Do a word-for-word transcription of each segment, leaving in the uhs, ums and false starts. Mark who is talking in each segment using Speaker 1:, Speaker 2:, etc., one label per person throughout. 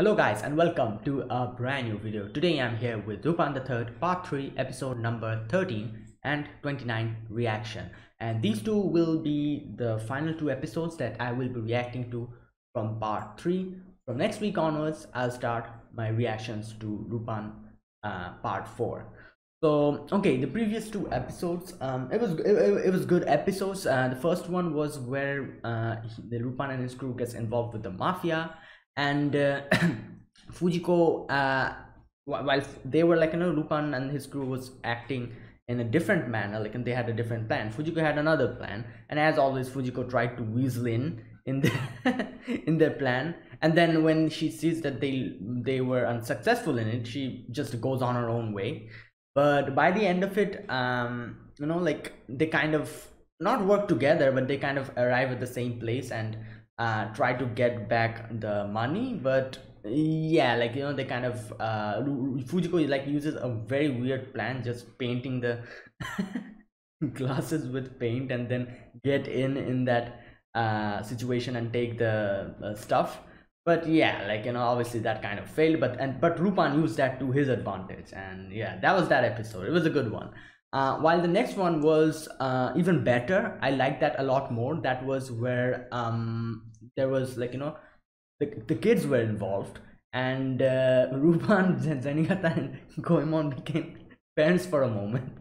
Speaker 1: Hello guys and welcome to a brand new video. Today I'm here with Lupin the third part three episode number thirteen and twenty-nine reaction. And these two will be the final two episodes that I will be reacting to from part three. From next week onwards I'll start my reactions to Lupin uh, part four. So okay, the previous two episodes, um, it was it, it, it was good episodes. Uh, the first one was where uh, he, the Lupin and his crew gets involved with the mafia, and uh, Fujiko, uh, while they were like you know Lupin and his crew was acting in a different manner, like and they had a different plan. Fujiko had another plan, and as always, Fujiko tried to weasel in in the in their plan. And then when she sees that they they were unsuccessful in it, she just goes on her own way. But by the end of it, um, you know, like they kind of not work together, but they kind of arrive at the same place and uh, try to get back the money. But yeah, like you know, they kind of uh, Fujiko like uses a very weird plan, just painting the glasses with paint and then get in in that uh, situation and take the uh, stuff. But yeah, like you know obviously that kind of failed, but and but Rupan used that to his advantage, and yeah, that was that episode. It was a good one. Uh, while the next one was uh, even better. I liked that a lot more. That was where um there was like you know the, the kids were involved, and uh, Rupan, Zenigata and Goemon became parents for a moment.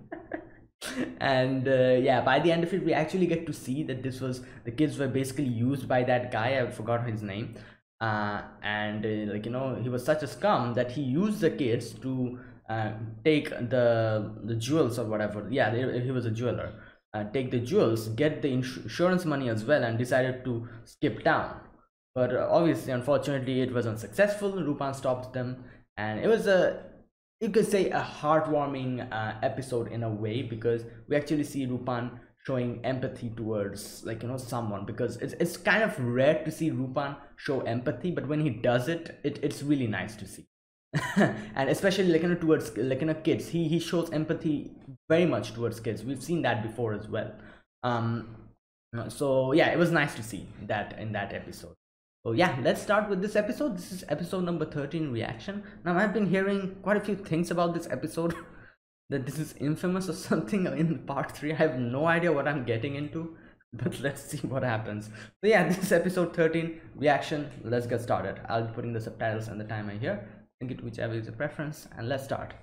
Speaker 1: And uh, yeah, by the end of it we actually get to see that this was the kids were basically used by that guy. I forgot his name. Uh, and uh, like you know he was such a scum that he used the kids to uh, take the the jewels or whatever. Yeah, he was a jeweler. Uh, take the jewels, get the ins insurance money as well, and decided to skip town. But uh, obviously, unfortunately, it was unsuccessful. Rupan stopped them, and it was a, you could say, a heartwarming uh, episode in a way, because we actually see Rupan showing empathy towards like you know someone, because it's, it's kind of rare to see Rupan show empathy, but when he does it, it it's really nice to see. And especially like you know towards like you know kids, he he shows empathy very much towards kids. We've seen that before as well. um so yeah, it was nice to see that in that episode. So yeah, let's start with this episode. This is episode number thirteen reaction. Now I've been hearing quite a few things about this episode that this is infamous or something in part three. I have no idea what I'm getting into, but let's see what happens. So yeah, this is episode thirteen reaction. Let's get started. I'll be putting the subtitles and the timer here. Think it whichever is your preference, and let's start.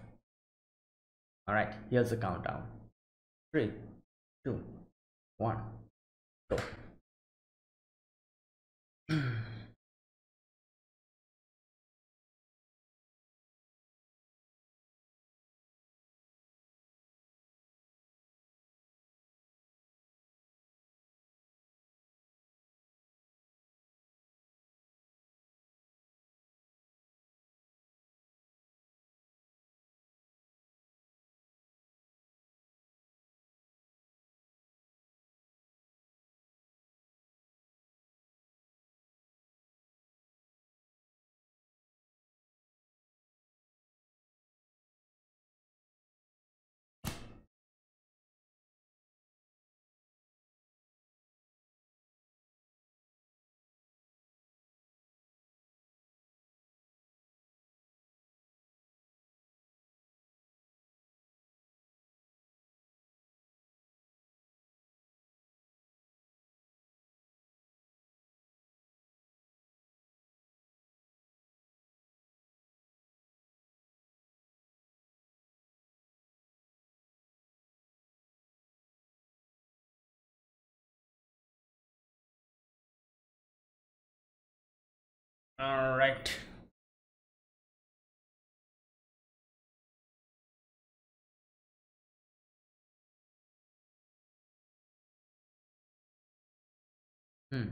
Speaker 1: All right, here's the countdown. Three, two, one, go. All right. Hmm.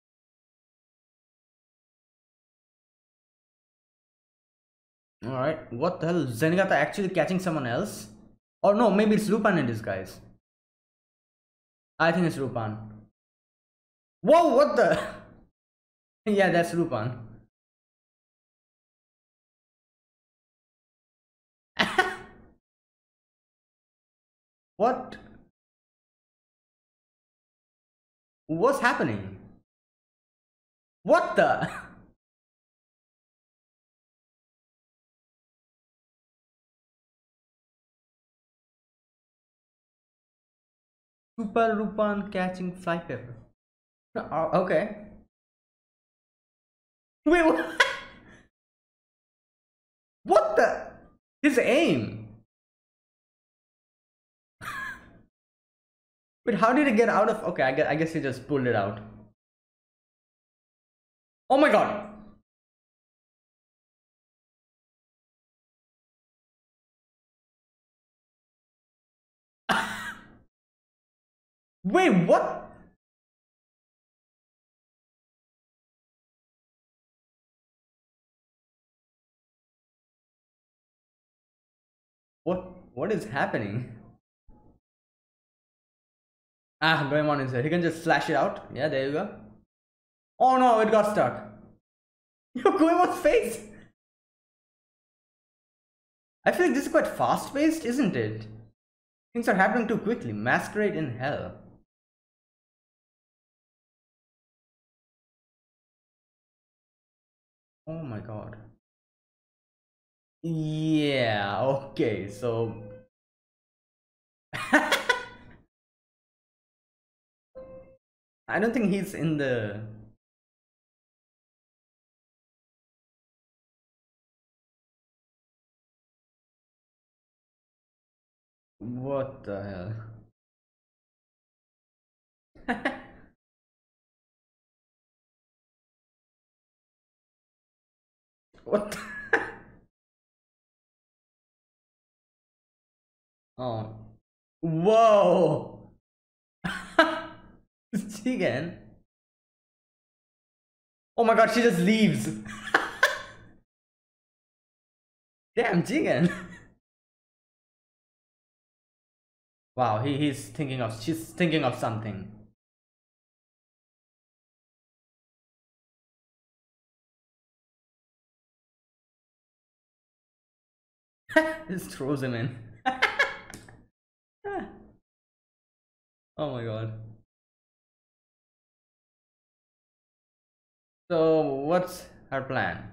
Speaker 1: All right. What the hell? Zenigata actually catching someone else? Or no, maybe it's Lupin in disguise. I think it's Lupin. Whoa! What the? Yeah, that's Lupin. What? What's happening? What the? Super Lupin catching flypaper. Oh, okay. Wait, what? What the? His aim. Wait, how did he get out of? Okay, I guess, I guess he just pulled it out. Oh my god. Wait, what? What? What is happening? Ah, Goemon is here. He can just flash it out. Yeah, there you go. Oh no, it got stuck. Yo, Goemon's face. I feel like this is quite fast-paced, isn't it? Things are happening too quickly. Masquerade in hell. Oh my god. Yeah, okay, so I don't think he's in the. What the hell? What? The... Oh. Whoa! Jigen. Oh my god, she just leaves. Damn, Jigen. Wow, he, he's thinking of, she's thinking of something. Just throws him in. Oh my god. So, what's her plan?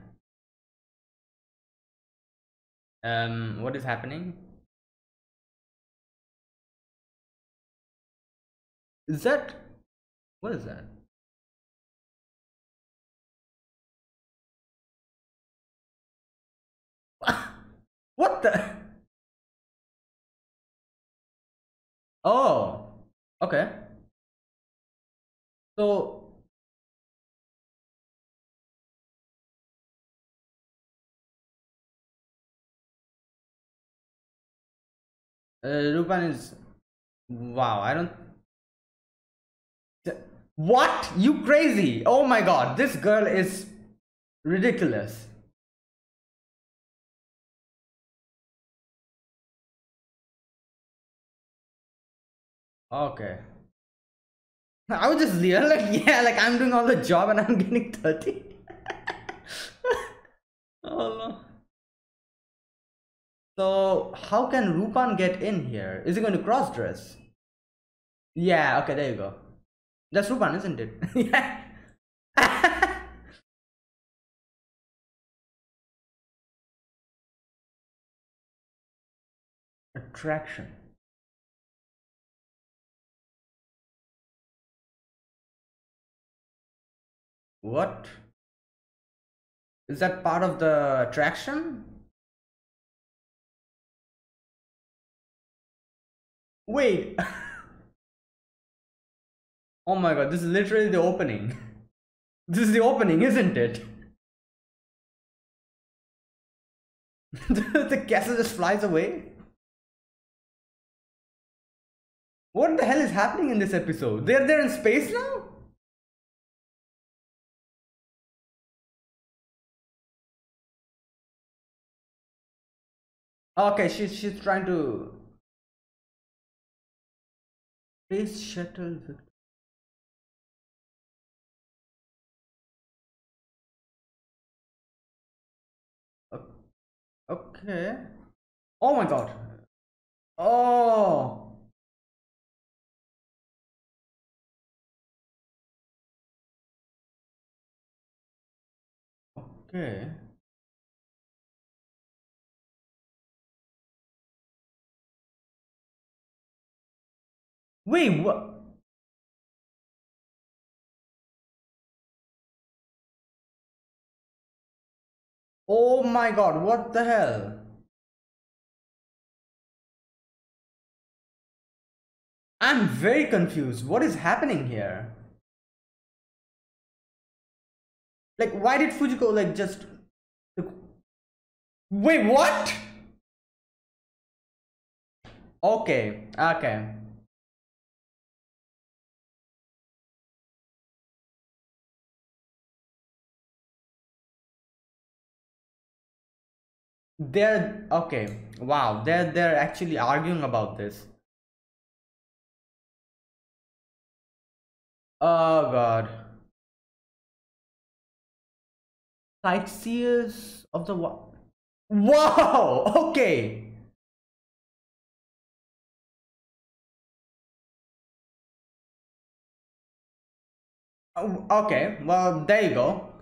Speaker 1: Um, what is happening? Is that, what is that? What the? Oh, okay. So, uh, Lupin is, wow, I don't. What? You crazy? Oh my god, this girl is ridiculous. Okay. I would just leave like, yeah, like I'm doing all the job and I'm getting thirty. Oh no. So, how can Rupan get in here? Is he going to cross dress? Yeah, okay, there you go. That's Rupan, isn't it? Yeah. Attraction. What? Is that part of the attraction? Wait. Oh my god, this is literally the opening. This is the opening, isn't it? The castle just flies away. What the hell is happening in this episode? They're they're in space now? Okay, she's she's trying to space shuttle. Okay. Oh my god. Oh. Okay. Wait, what? Oh my god, what the hell? I'm very confused. What is happening here? Like, why did Fujiko like just? Wait, what? Okay, okay. They're okay. Wow, they're they're actually arguing about this. Oh god. Sightseers of the wa- Wow. Okay. Oh, okay. Well, there you go.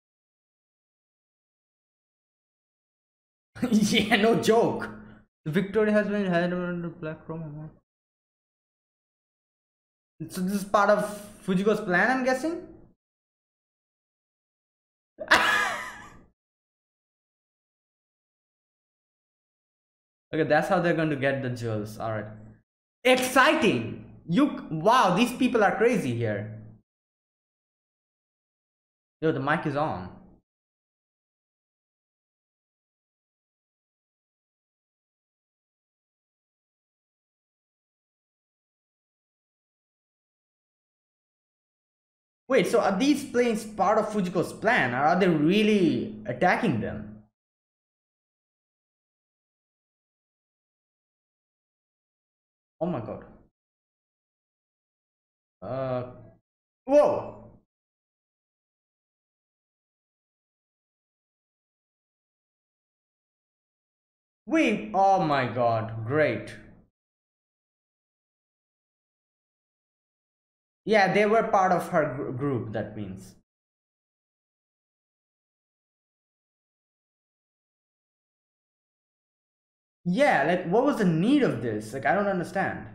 Speaker 1: Yeah, no joke. Victoria has been had on the black room. So this is part of Fujiko's plan, I'm guessing. Okay, that's how they're going to get the jewels. All right. Exciting. You wow, these people are crazy here. Yo, the mic is on. Wait, so are these planes part of Fujiko's plan, or are they really attacking them? Oh my god. Uh, whoa. Wait. Oh my god. Great. Yeah, they were part of her gr- group. That means. Yeah. Like, what was the need of this? Like, I don't understand.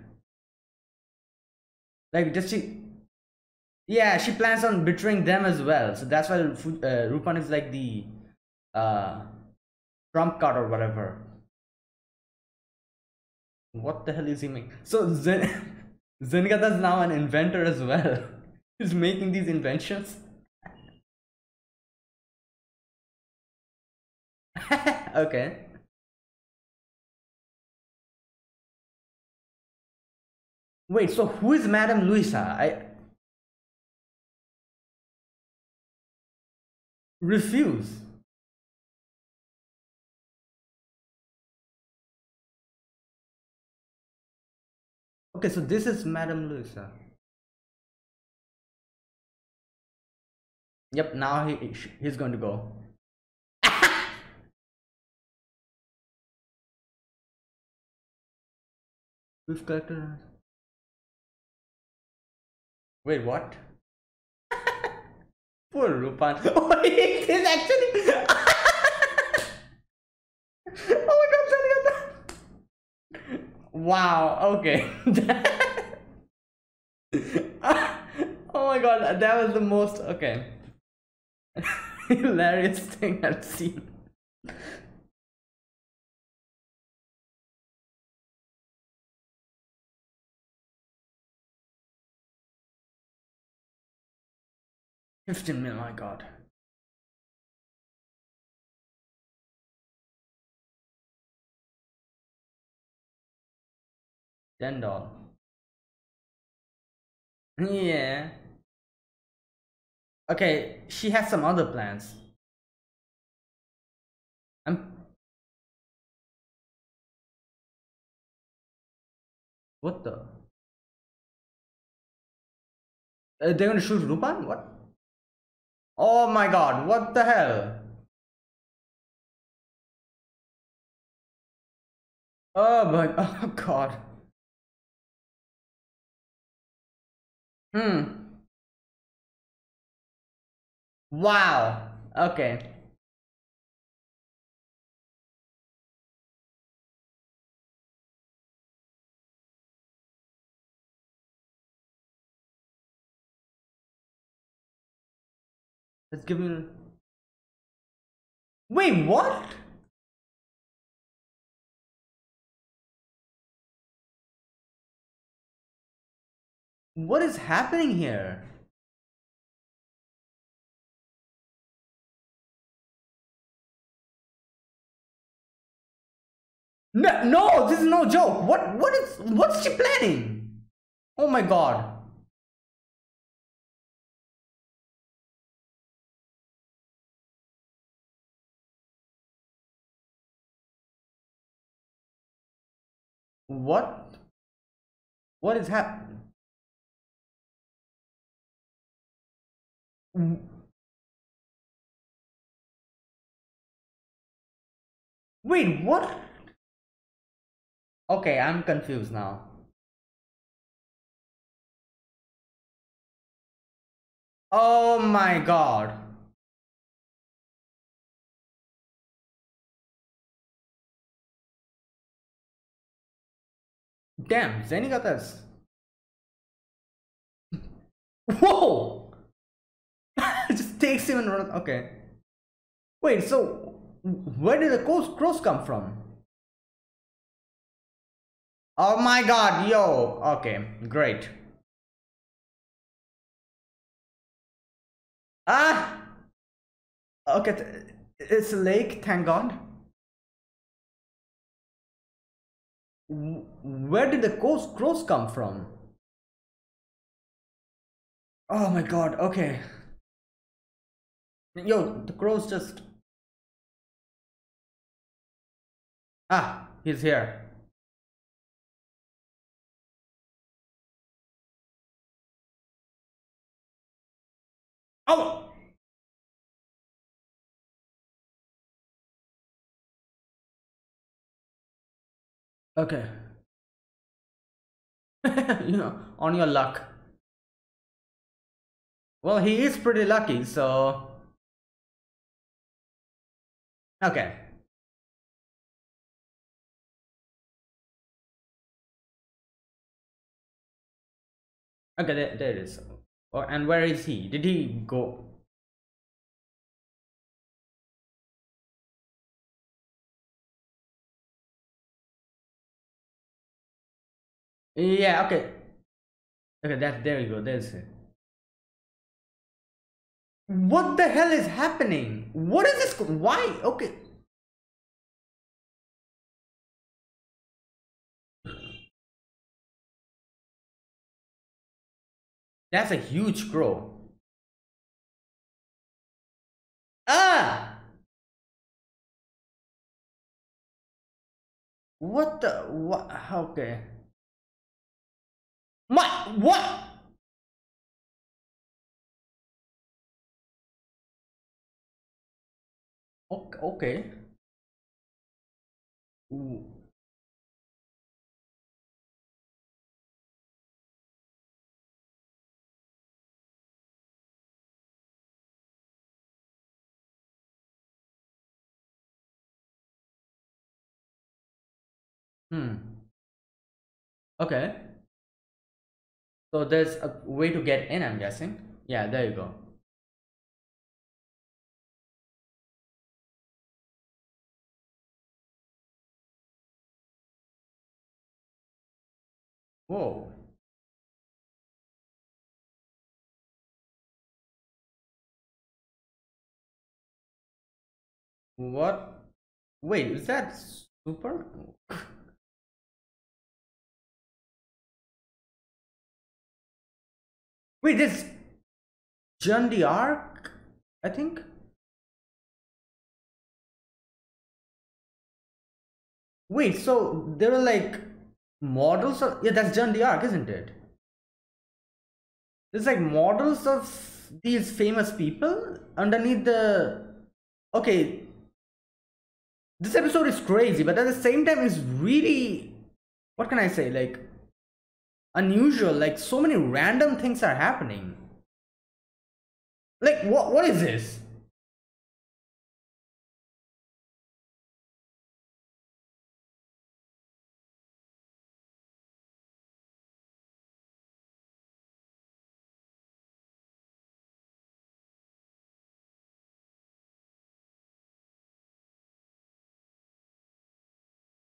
Speaker 1: Like, does she? Yeah, she plans on betraying them as well. So that's why Fu- uh, Rupan is like the uh trump card or whatever. What the hell is he making? So Zen Zengata is now an inventor as well. He's making these inventions. Okay. Wait, so who is Madame Luisa? I refuse. Okay, so this is Madame Luisa. Yep, now he he's going to go. We've collected. Wait, what? Poor Rupan. Oh, it is actually. Oh my god, Zengata. Wow, okay. Oh my god, that was the most okay. Hilarious thing I've seen. fifteen mil, my god. ten dollars. Yeah. Okay, she has some other plans. I'm. What the? Uh, they're gonna shoot Rupan? What? Oh my god, what the hell? Oh my. Oh god. Hmm. Wow. Okay. Let's give me. Wait, what? What is happening here? No, no, this is no joke. What, what is, what's she planning? Oh my god. What? What is happening? Wait, what? Okay, I'm confused now. Oh my god. Damn, Zenny got this. Whoa! It just takes him and runs. Okay. Wait, so where did the crows, crows come from? Oh my god, yo. Okay, great. Ah! Okay, it's a lake, thank god. Where did the crows, crows come from? Oh my god, okay. Yo, the crows just. Ah, he's here. Oh! Okay. You know, on your luck. Well, he is pretty lucky, so. Okay. Okay, there, there it is. Oh, and where is he? Did he go? Yeah, okay. Okay, that there you go. There's it. What the hell is happening? What is this? Why? Okay. That's a huge crow. Ah! What the? What? Okay. My what? Okay. Okay. Ooh. Hmm. Okay. So there's a way to get in, I'm guessing. Yeah, there you go. Whoa. What? Wait, is that super? Wait, this John the Ark, I think. Wait, so there were like models of, yeah, that's John the Ark, isn't it? There's like models of these famous people underneath the. Okay, this episode is crazy, but at the same time, it's really, what can I say? Like unusual. Like so many random things are happening. Like what? What is this?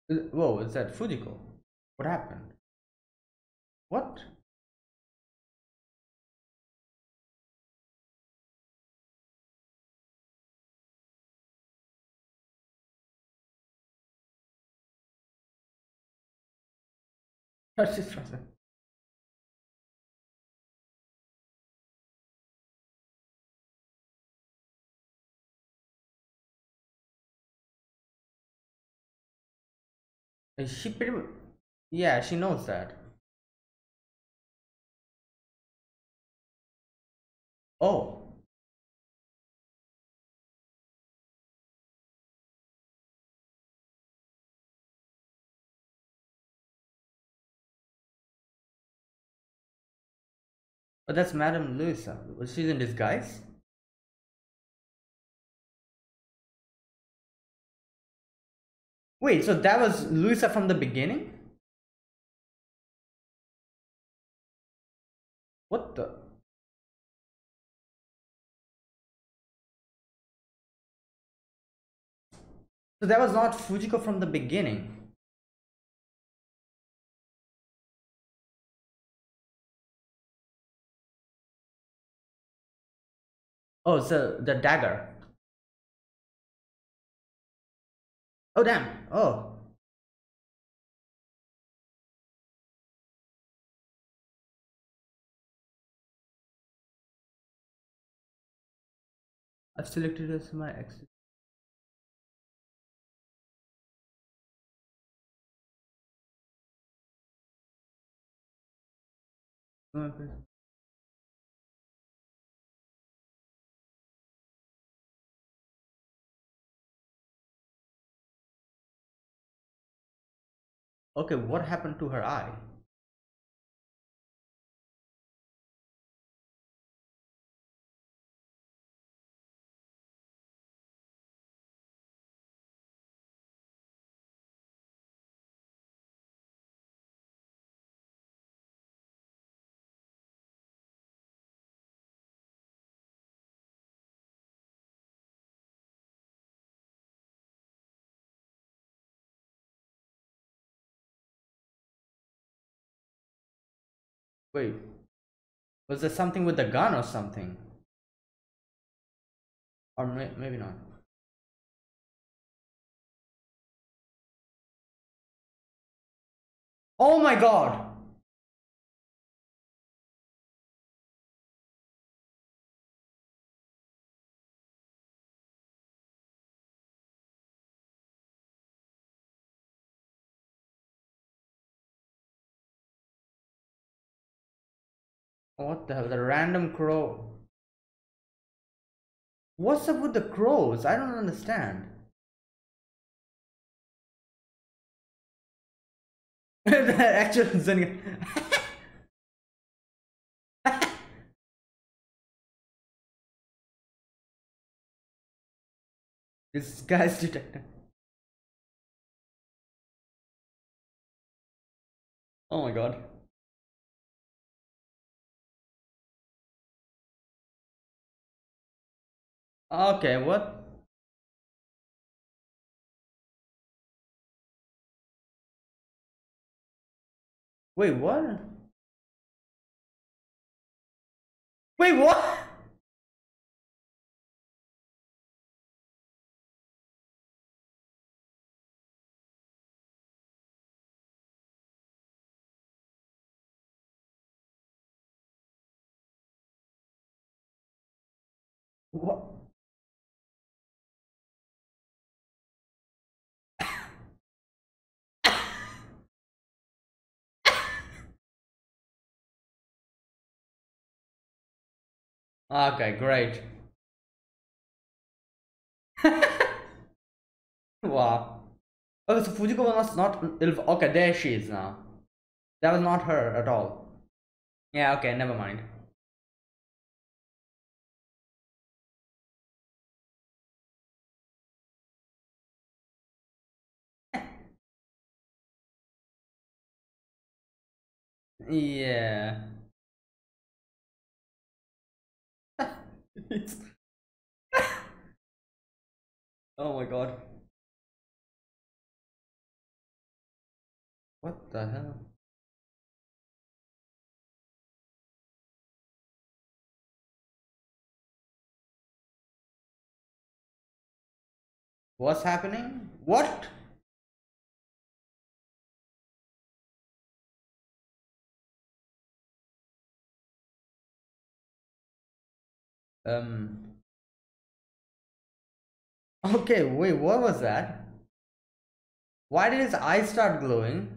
Speaker 1: Is- Whoa, is that Fujiko? What happened? What? That's just she pretty mu- yeah, she knows that. Oh, but that's Madame Louisa. Was she in disguise? Wait, so that was Louisa from the beginning? What the? So that was not Fujiko from the beginning. Oh, so the dagger. Oh damn. Oh, I've selected as my exit. Okay, okay, what happened to her eye? Wait, was there something with the gun or something? Or may maybe not. Oh my god! What the hell? The random crow. What's up with the crows? I don't understand. The actual Zen. This guy's detective. Oh my god. Okay, what? Wait, what? Wait, what? What? Okay, great. Wow. Okay, so Fujiko was not ill. Okay, there she is now. That was not her at all. Yeah, okay, never mind. Yeah. It's- oh my god. What the hell? What's happening? What? Um. Okay, wait, what was that? Why did his eyes start glowing?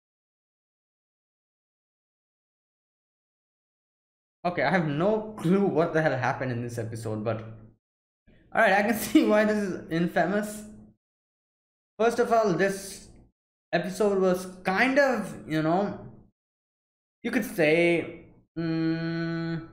Speaker 1: Okay, I have no clue what the hell happened in this episode, but alright, I can see why this is infamous. First of all, this episode was kind of, you know, you could say, mm,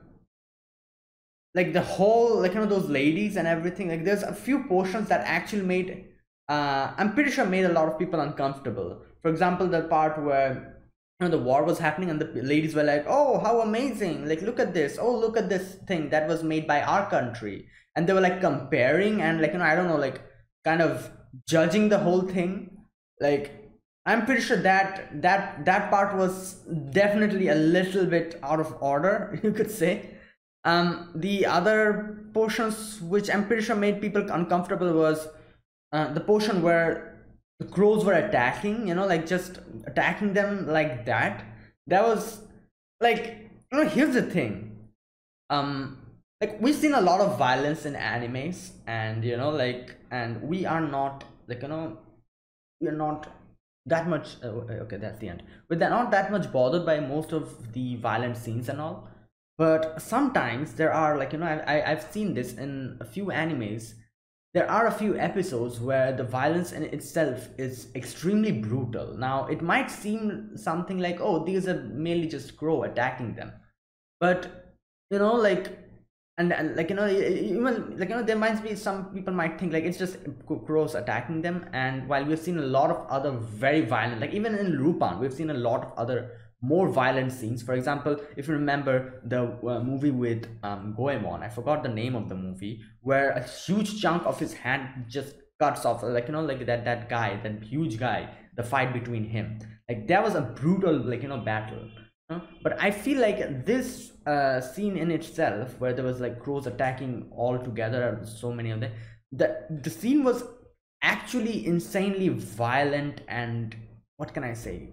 Speaker 1: like the whole, like, you know, those ladies and everything. Like, there's a few portions that actually made, uh, I'm pretty sure made a lot of people uncomfortable. For example, the part where, you know, the war was happening and the ladies were like, oh, how amazing, like, look at this, oh, look at this thing that was made by our country. And they were like comparing and, like, you know, I don't know, like, kind of judging the whole thing. Like, I'm pretty sure that that that part was definitely a little bit out of order, you could say. Um the other portions which I'm pretty sure made people uncomfortable was uh, the portion where the crows were attacking, you know, like just attacking them like that. That was like, you know, here's the thing. Um like, we've seen a lot of violence in animes, and, you know, like, and we are not, like, you know, we're not that much uh, okay, that's the end. We're not that much bothered by most of the violent scenes and all. But sometimes there are, like, you know, I, I I've seen this in a few animes. There are a few episodes where the violence in itself is extremely brutal. Now, it might seem something like, oh, these are merely just crow attacking them, but, you know, like, and, and like, you know, even, like, you know, there might be some people might think like it's just crows attacking them. And while we've seen a lot of other very violent, like even in Lupin we've seen a lot of other more violent scenes. For example, if you remember the uh, movie with um Goemon, I forgot the name of the movie, where a huge chunk of his hand just cuts off, like, you know, like that that guy, that huge guy, the fight between him, like that was a brutal, like, you know, battle. Huh? But I feel like this uh, scene in itself, where there was like crows attacking all together, so many of them, the the scene was actually insanely violent and, what can I say,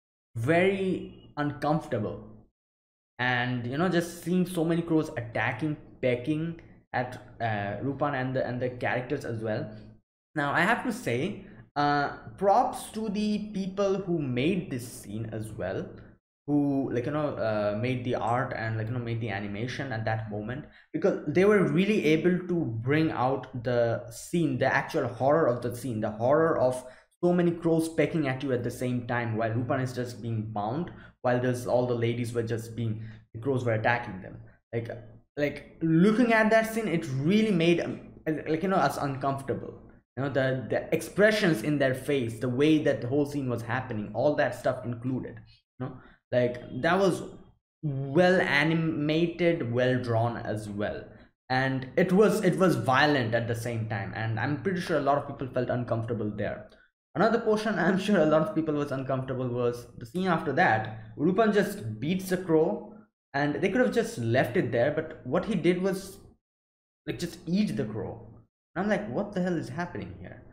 Speaker 1: very uncomfortable. And, you know, just seeing so many crows attacking, pecking at uh, Lupin and the and the characters as well. Now, I have to say, uh, props to the people who made this scene as well, who, like, you know, uh, made the art and, like, you know, made the animation at that moment, because they were really able to bring out the scene, the actual horror of the scene, the horror of so many crows pecking at you at the same time while Lupin is just being bound, while there's all the ladies were just being, the crows were attacking them. Like, like looking at that scene, it really made, um, like, you know, us uncomfortable. You know, the the expressions in their face, the way that the whole scene was happening, all that stuff included. You know, like that was well animated, well drawn as well. And it was it was violent at the same time, and I'm pretty sure a lot of people felt uncomfortable there. Another portion I'm sure a lot of people was uncomfortable was the scene after that. Rupan just beats the crow, and they could have just left it there, but what he did was like just eat the crow. I'm like, what the hell is happening here?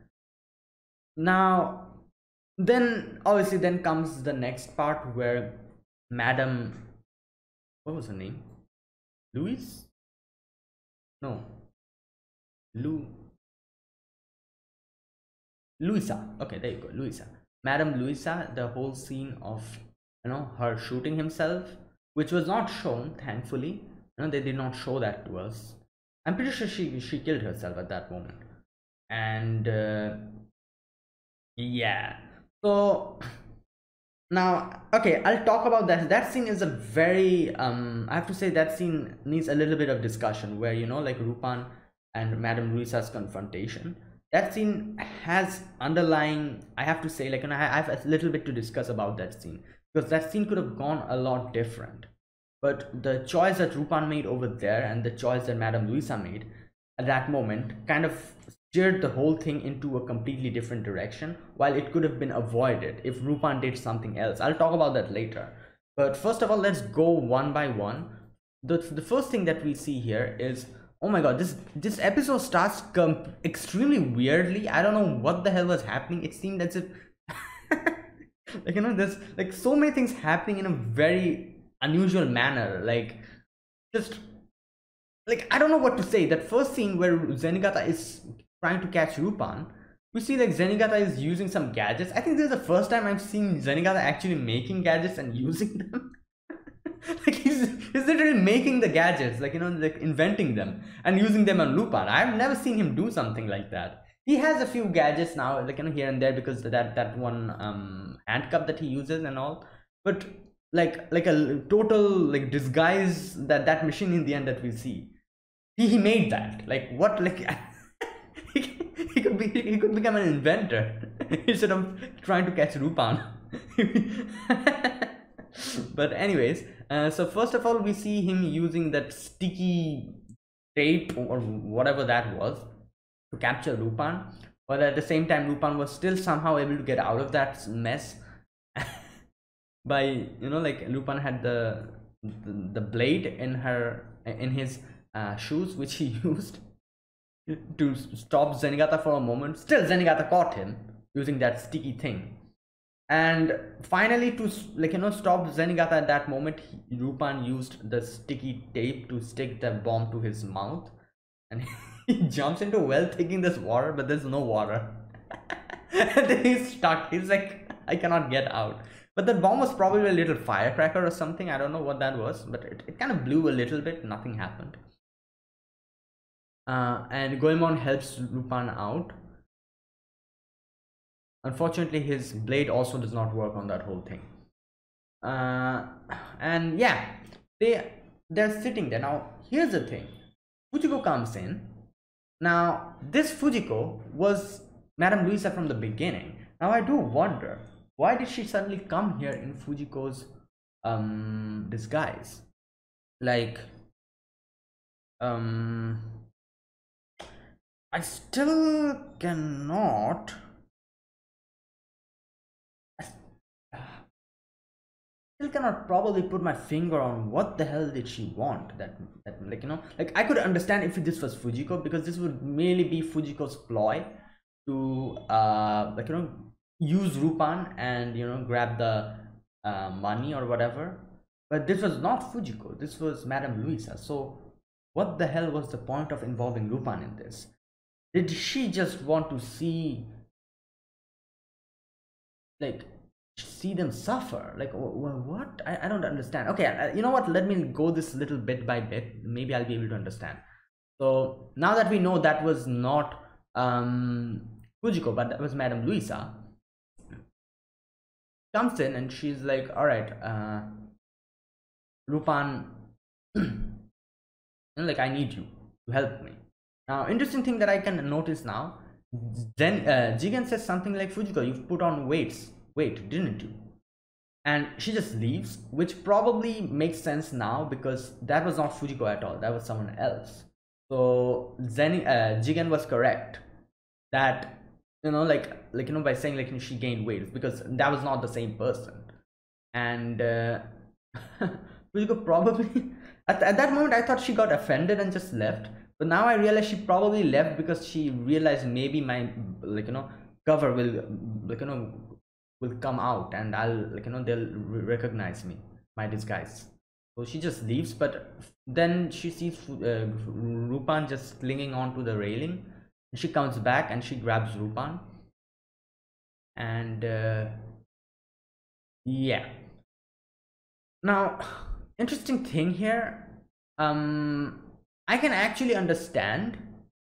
Speaker 1: Now, then obviously then comes the next part where Madam, what was her name? Louise? No, Lu Luisa. Okay, there you go, Luisa. Madam Luisa. The whole scene of, you know, her shooting himself, which was not shown, thankfully. You know, they did not show that to us. I'm pretty sure she she killed herself at that moment, and uh, yeah. So now, okay, I'll talk about that. That scene is a very, um, I have to say that scene needs a little bit of discussion, where, you know, like Rupan and Madame Luisa's confrontation. That scene has underlying, I have to say, like, and I have a little bit to discuss about that scene, because that scene could have gone a lot different. But the choice that Rupan made over there and the choice that Madame Luisa made at that moment kind of steered the whole thing into a completely different direction, while it could have been avoided if Rupan did something else. I'll talk about that later. But first of all, let's go one by one. The, the first thing that we see here is, oh my god, this this episode starts extremely weirdly. I don't know what the hell was happening. It seemed as if like, you know, there's like so many things happening in a very unusual manner. Like, just like, I don't know what to say. That first scene where Zenigata is trying to catch Rupan, we see like Zenigata is using some gadgets. I think this is the first time I've seen Zenigata actually making gadgets and using them. Like, he's, he's literally making the gadgets, like, you know, like inventing them and using them on Lupin. I've never seen him do something like that. He has a few gadgets now, like, you know, here and there, because that that one um handcuff that he uses and all. But like like a total like disguise, that that machine in the end that we see, he, he made that. Like, what? Like he, he could be he could become an inventor instead of trying to catch Lupin. But anyways, uh, so first of all, we see him using that sticky tape or whatever that was to capture Lupin, but at the same time Lupin was still somehow able to get out of that mess by, you know, like Lupin had the the, the blade in her in his uh, shoes, which he used to stop Zenigata for a moment. Still, Zenigata caught him using that sticky thing. And finally, to, like, you know, stop Zenigata at that moment, he, Lupin used the sticky tape to stick the bomb to his mouth, and he jumps into a well thinking there's water, but there's no water. And then he's stuck. He's like, I cannot get out. But the bomb was probably a little firecracker or something. I don't know what that was, but it, it kind of blew a little bit. Nothing happened. Uh, and Goemon helps Lupin out. Unfortunately, his blade also does not work on that whole thing. Uh, and yeah, they they're sitting there. Now, here's the thing. Fujiko comes in. Now, this Fujiko was Madame Luisa from the beginning. Now, I do wonder, why did she suddenly come here in Fujiko's um, disguise? Like, um, I still cannot... still cannot probably put my finger on what the hell did she want. That, that like, you know, like, I could understand if this was Fujiko, because this would merely be Fujiko's ploy to uh like, you know, use Lupin and, you know, grab the uh, money or whatever. But this was not Fujiko, this was Madame Luisa. So what the hell was the point of involving Lupin in this? Did she just want to see, like, see them suffer? Like, what? I, I don't understand. Okay, you know what, let me go this little bit by bit, maybe I'll be able to understand. So now that we know that was not um Fujiko, but that was Madame Luisa, comes in and she's like, all right, uh Lupin, you know, like, I need you to help me. Now, interesting thing that I can notice now, then uh, Jigen says something like, Fujiko, you've put on weights weight, didn't you? And she just leaves, which probably makes sense now, because that was not Fujiko at all, that was someone else. So Zen, uh, Jigen was correct that, you know, like like you know, by saying like she gained weight, because that was not the same person. And uh, Fujiko probably at, at that moment I thought she got offended and just left, but now I realize she probably left because she realized maybe my, like, you know, cover will, like, you know, will come out and I'll, like, you know, they'll recognize me, my disguise. So she just leaves, but then she sees uh, Lupin just clinging onto the railing. She comes back and she grabs Lupin. And uh, yeah. Now, interesting thing here. Um, I can actually understand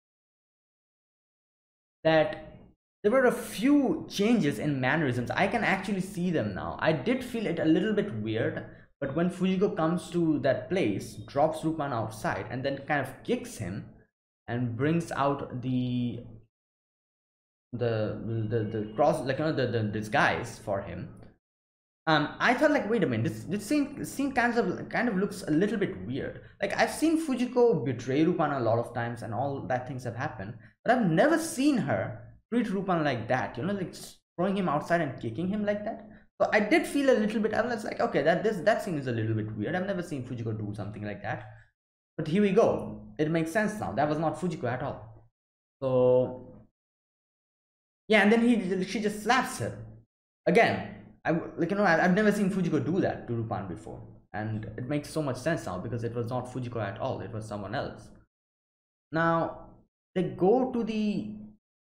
Speaker 1: that there were a few changes in mannerisms. I can actually see them now. I did feel it a little bit weird, but when Fujiko comes to that place, drops Lupin outside, and then kind of kicks him and brings out the the the, the cross, like, you know, the, the disguise for him, um I thought like, wait a minute, this this scene scene kind of kind of looks a little bit weird. Like I've seen Fujiko betray Rupan a lot of times and all that things have happened, but I've never seen her treat Rupan like that, you know, like throwing him outside and kicking him like that. So I did feel a little bit, I was like, okay, that this that scene is a little bit weird. I've never seen Fujiko do something like that. But here we go. It makes sense now. That was not Fujiko at all. So yeah, and then he she just slaps her again. I like you know I, I've never seen Fujiko do that to Rupan before, and it makes so much sense now because it was not Fujiko at all. It was someone else. Now they go to the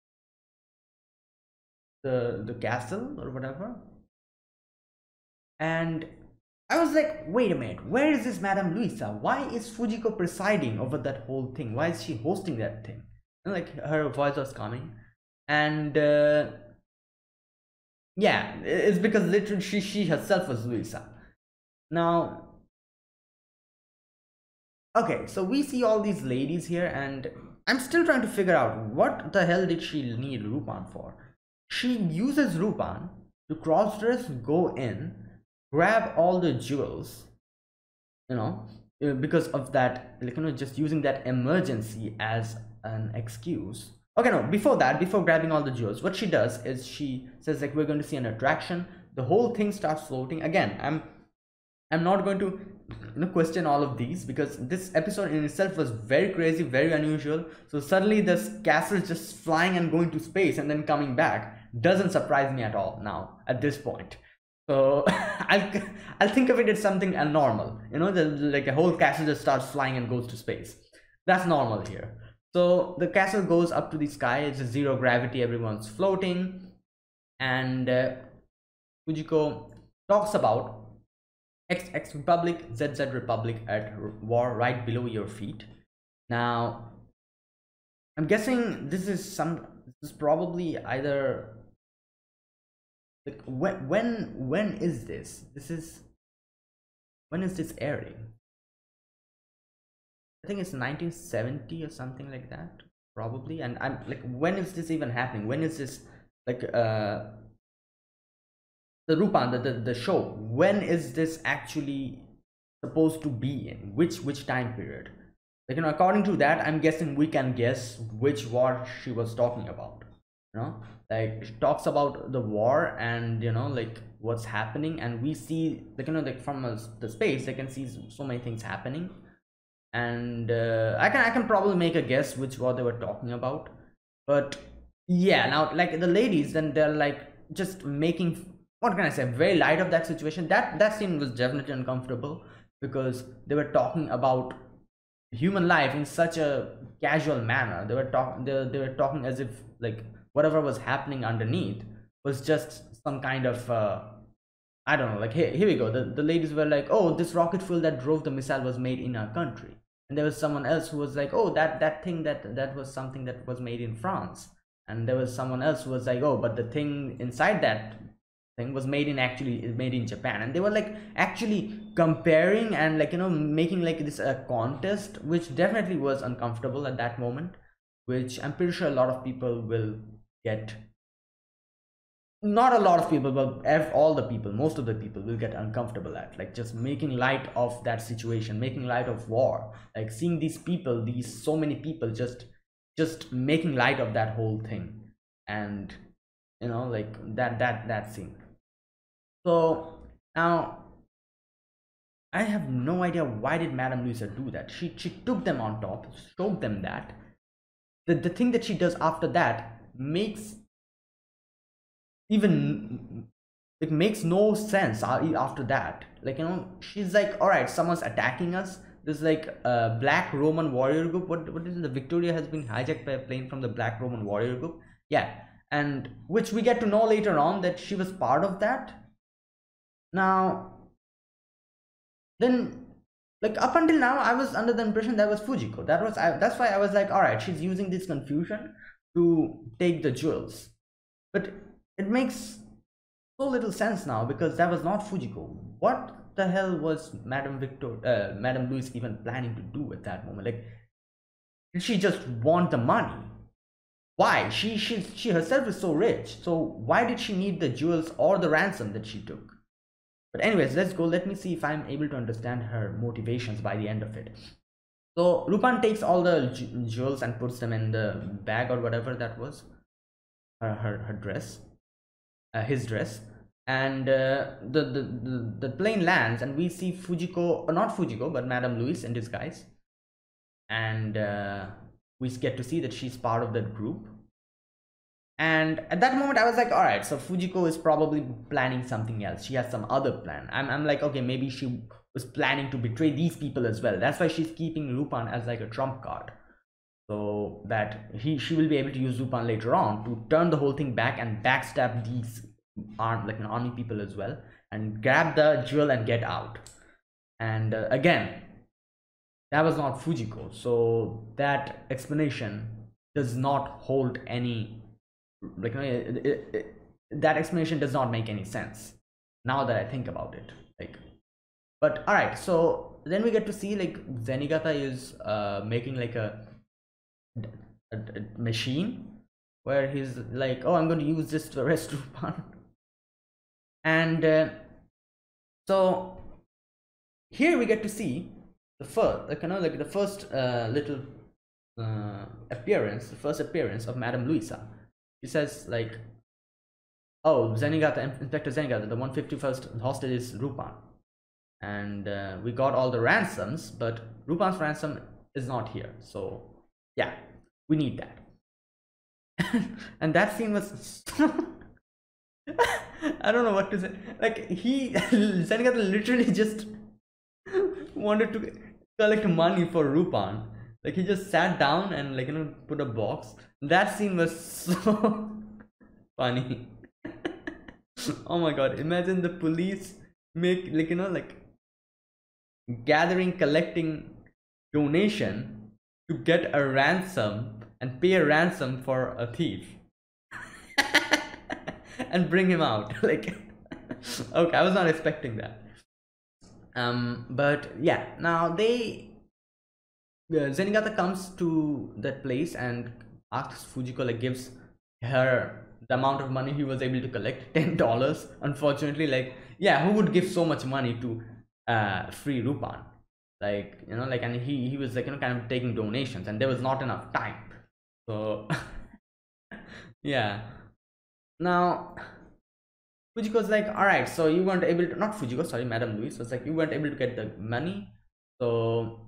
Speaker 1: the the castle or whatever, and I was like, wait a minute, where is this Madame Luisa? Why is Fujiko presiding over that whole thing? Why is she hosting that thing? And like her voice was coming, and uh, yeah, it's because literally she she herself was Luisa. Now, okay, so we see all these ladies here, and I'm still trying to figure out what the hell did she need Rupan for? She uses Rupan to cross dress, go in, grab all the jewels, you know, uh, because of that, like, you know, just using that emergency as an excuse. Okay, no, before that, before grabbing all the jewels, what she does is she says, like, we're going to see an attraction. The whole thing starts floating. Again, I'm I'm not going to, you know, question all of these because this episode in itself was very crazy, very unusual. So suddenly this castle is just flying and going to space and then coming back doesn't surprise me at all now at this point. So I'll, I'll think of it as something abnormal, you know, the, like a whole castle just starts flying and goes to space. That's normal here. So the castle goes up to the sky, it's a zero gravity, everyone's floating, and uh, Fujiko talks about X X Republic, Z Z Republic at war right below your feet. Now, I'm guessing this is some, this is probably either, like, when, when, when is this? This is, when is this airing? I think it's nineteen seventy or something like that, probably. And I'm like, when is this even happening? When is this, like, uh, the Rupan, the, the, the show, when is this actually supposed to be in? Which, which time period? Like, you know, according to that, I'm guessing we can guess which war she was talking about. You know, like, she talks about the war and, you know, like, what's happening. And we see, like, you know, like, from uh, the space, I can see so many things happening. And uh, I can I can probably make a guess which war they were talking about, but yeah, now like the ladies, then they're like just making, what can I say, very light of that situation. That that scene was definitely uncomfortable because they were talking about human life in such a casual manner. They were talking they, they were talking as if like whatever was happening underneath was just some kind of uh, I don't know, like here, here we go. The, the ladies were like, oh, this rocket fuel that drove the missile was made in our country. And there was someone else who was like, oh, that, that thing, that, that was something that was made in France. And there was someone else who was like, oh, but the thing inside that thing was made in actually made in Japan. And they were like actually comparing and like, you know, making like this a contest, which definitely was uncomfortable at that moment, which I'm pretty sure a lot of people will get, not a lot of people, but all the people, most of the people will get uncomfortable at, like, just making light of that situation, making light of war, like seeing these people, these so many people just just making light of that whole thing. And you know, like that that that scene. So now I have no idea why did Madame Luisa do that. She she took them on top, showed them that. The, the thing that she does after that makes even, it makes no sense after that. Like, you know, she's like, all right, someone's attacking us. There's like a black Roman warrior group. What what is it? The Victoria has been hijacked by a plane from the black Roman warrior group. Yeah, and which we get to know later on that she was part of that. Now, then, like up until now, I was under the impression that was Fujiko. That was I, that's why I was like, all right, she's using this confusion to take the jewels. But it makes so little sense now because that was not Fujiko. What the hell was Madame Victor, uh, Madame Louise even planning to do at that moment? Like, did she just want the money? Why? She she she herself is so rich. So why did she need the jewels or the ransom that she took? But anyways, let's go. Let me see if I'm able to understand her motivations by the end of it. So Lupin takes all the jewels and puts them in the bag or whatever that was, her her, her dress, uh, his dress, and uh, the, the the the plane lands, and we see Fujiko, or not Fujiko, but Madame Louise in disguise, and uh, we get to see that she's part of that group. And at that moment, I was like, all right, so Fujiko is probably planning something else. She has some other plan. I'm, I'm like, okay, maybe she was planning to betray these people as well. That's why she's keeping Lupin as like a trump card, so that he she will be able to use Lupin later on to turn the whole thing back and backstab these armed like an army people as well, and grab the jewel and get out. And uh, again, that was not Fujiko, so that explanation does not hold any, like it, it, it, that explanation does not make any sense now that I think about it. Like, but all right, so then we get to see like Zenigata is uh, making like a, a, a machine where he's like, oh, I'm going to use this to arrest Lupin. And uh, so here we get to see the first, like, you know, like the first uh, little uh, appearance, the first appearance of Madame Louisa. She says like, oh, Zenigata, Inspector Zenigata, the one hundred fifty-first hostage is Lupin, and uh, we got all the ransoms, but Lupin's ransom is not here. So yeah, we need that. And that scene was I don't know what to say. Like, he Zenigata literally just wanted to collect money for Lupin. Like, he just sat down and, like, you know, put a box. That scene was so funny. Oh my god, imagine the police make, like, you know, like gathering, collecting donation to get a ransom and pay a ransom for a thief. And bring him out. Like, okay, I was not expecting that. Um, but yeah, now they uh, Zenigata comes to that place and asks Fujiko, like, gives her the amount of money he was able to collect, ten dollars. Unfortunately, like, yeah, who would give so much money to uh free Lupin? Like, you know, like, and he he was like, you know, kind of taking donations, and there was not enough time. So yeah. Now Fujiko's like, all right, so you weren't able to, not Fujiko, sorry, Madame Louise was like, you weren't able to get the money. So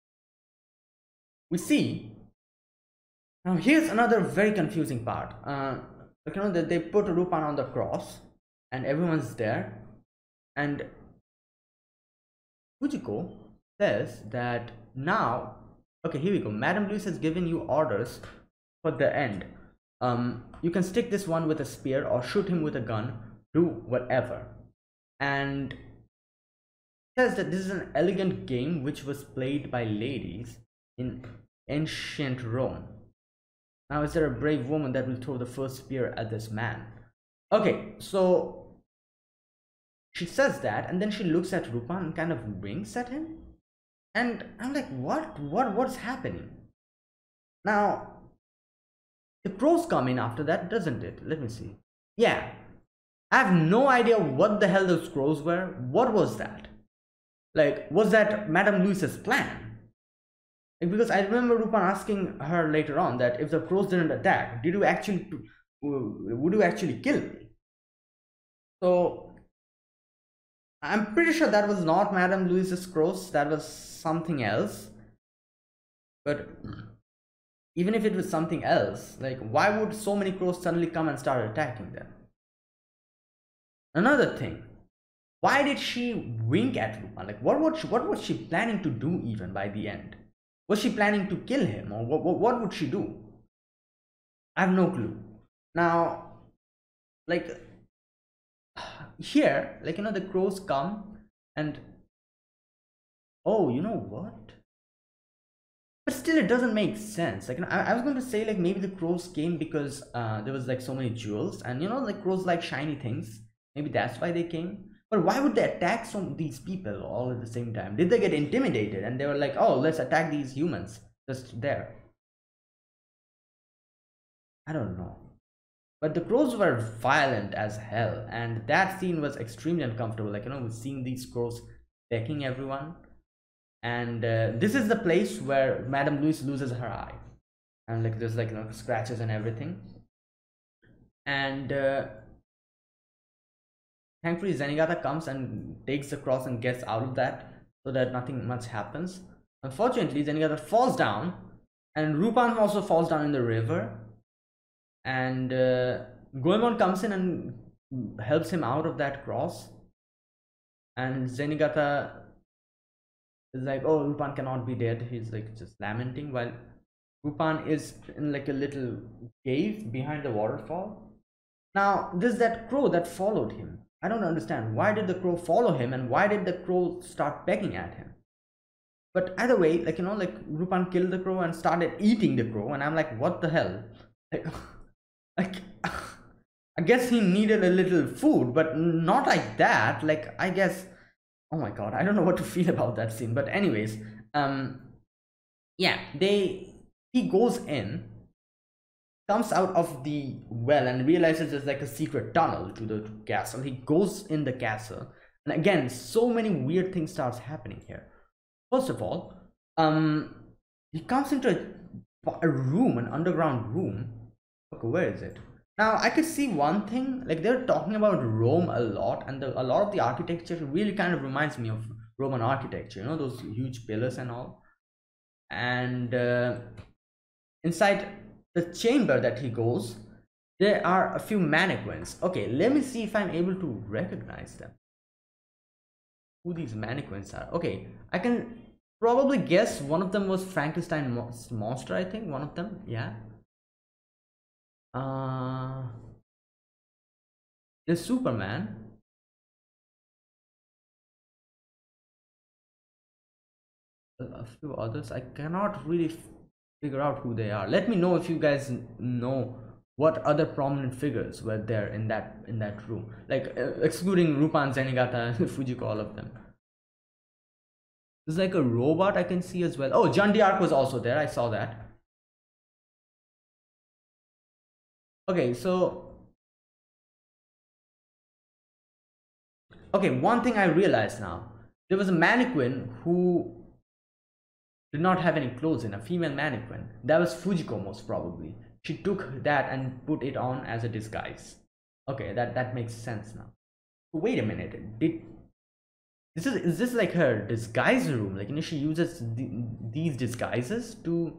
Speaker 1: we see, now here's another very confusing part. Uh, like, you know, that they put Lupin on the cross and everyone's there, and Fujiko says that now, okay, here we go. Madame Louise has given you orders for the end. Um, you can stick this one with a spear or shoot him with a gun, do whatever. And says that this is an elegant game which was played by ladies in ancient Rome. Now, is there a brave woman that will throw the first spear at this man? Okay, so she says that, and then she looks at Lupin and kind of winks at him. And I'm like, what? What? What's happening? Now, the crows come in after that, doesn't it? Let me see. Yeah. I have no idea what the hell those crows were. What was that? Like, was that Madame Louise's plan? Like, because I remember Lupin asking her later on that if the crows didn't attack, did you actually, would you actually kill me? So I'm pretty sure that was not Madame Louise's crows. That was something else. But even if it was something else, like, why would so many crows suddenly come and start attacking them? Another thing, why did she wink at Lupin? Like, what was she, what was she planning to do even by the end? Was she planning to kill him, or what, what, what would she do? I have no clue. Now, like, here, like, you know, the crows come and, oh, you know what? But still, it doesn't make sense. Like, I, I was going to say, like, maybe the crows came because uh, there was, like, so many jewels, and, you know, like, crows like shiny things. Maybe that's why they came. But why would they attack some these people all at the same time? Did they get intimidated and they were like, oh, let's attack these humans just there? I don't know. But the crows were violent as hell, and that scene was extremely uncomfortable. Like, you know, seeing these crows attacking everyone. And uh, this is the place where Madame Louise loses her eye, and like there's like, you know, scratches and everything. And uh, thankfully, Zenigata comes and takes the cross and gets out of that, so that nothing much happens. Unfortunately, Zenigata falls down, and Lupin also falls down in the river. And uh, Goemon comes in and helps him out of that cross. And Zenigata is like, oh, Lupin cannot be dead. He's like just lamenting, while Lupin is in like a little cave behind the waterfall. Now, there's that crow that followed him. I don't understand. Why did the crow follow him, and why did the crow start pecking at him? But either way, like, you know, like Lupin killed the crow and started eating the crow, and I'm like, what the hell? Like, like I guess he needed a little food, but not like that. Like, I guess, oh my god, I don't know what to feel about that scene. But anyways, um, yeah, they he goes in, comes out of the well, and realizes there's like a secret tunnel to the castle. He goes in the castle, and again, so many weird things starts happening here. First of all, um, he comes into a, a room, an underground room. Okay, where is it? Now, I could see one thing, like they're talking about Rome a lot, and the, a lot of the architecture really kind of reminds me of Roman architecture, you know, those huge pillars and all. And uh, inside the chamber that he goes, there are a few mannequins. Okay, let me see if I'm able to recognize them. Who these mannequins are. Okay, I can probably guess one of them was Frankenstein's monster, I think. One of them, yeah. Uh, there's Superman. A few others. I cannot really figure out who they are. Let me know if you guys know what other prominent figures were there in that in that room. Like uh, excluding Lupin, Zenigata, Fujiko, all of them. There's like a robot I can see as well. Oh, Jeanne d'Arc was also there. I saw that. Okay, so okay, one thing I realized now. There was a mannequin who did not have any clothes in, a female mannequin. That was Fujiko, most probably. She took that and put it on as a disguise. Okay, that that makes sense now. Wait a minute. Did this is is this like her disguise room? Like, you know, she uses the, these disguises to.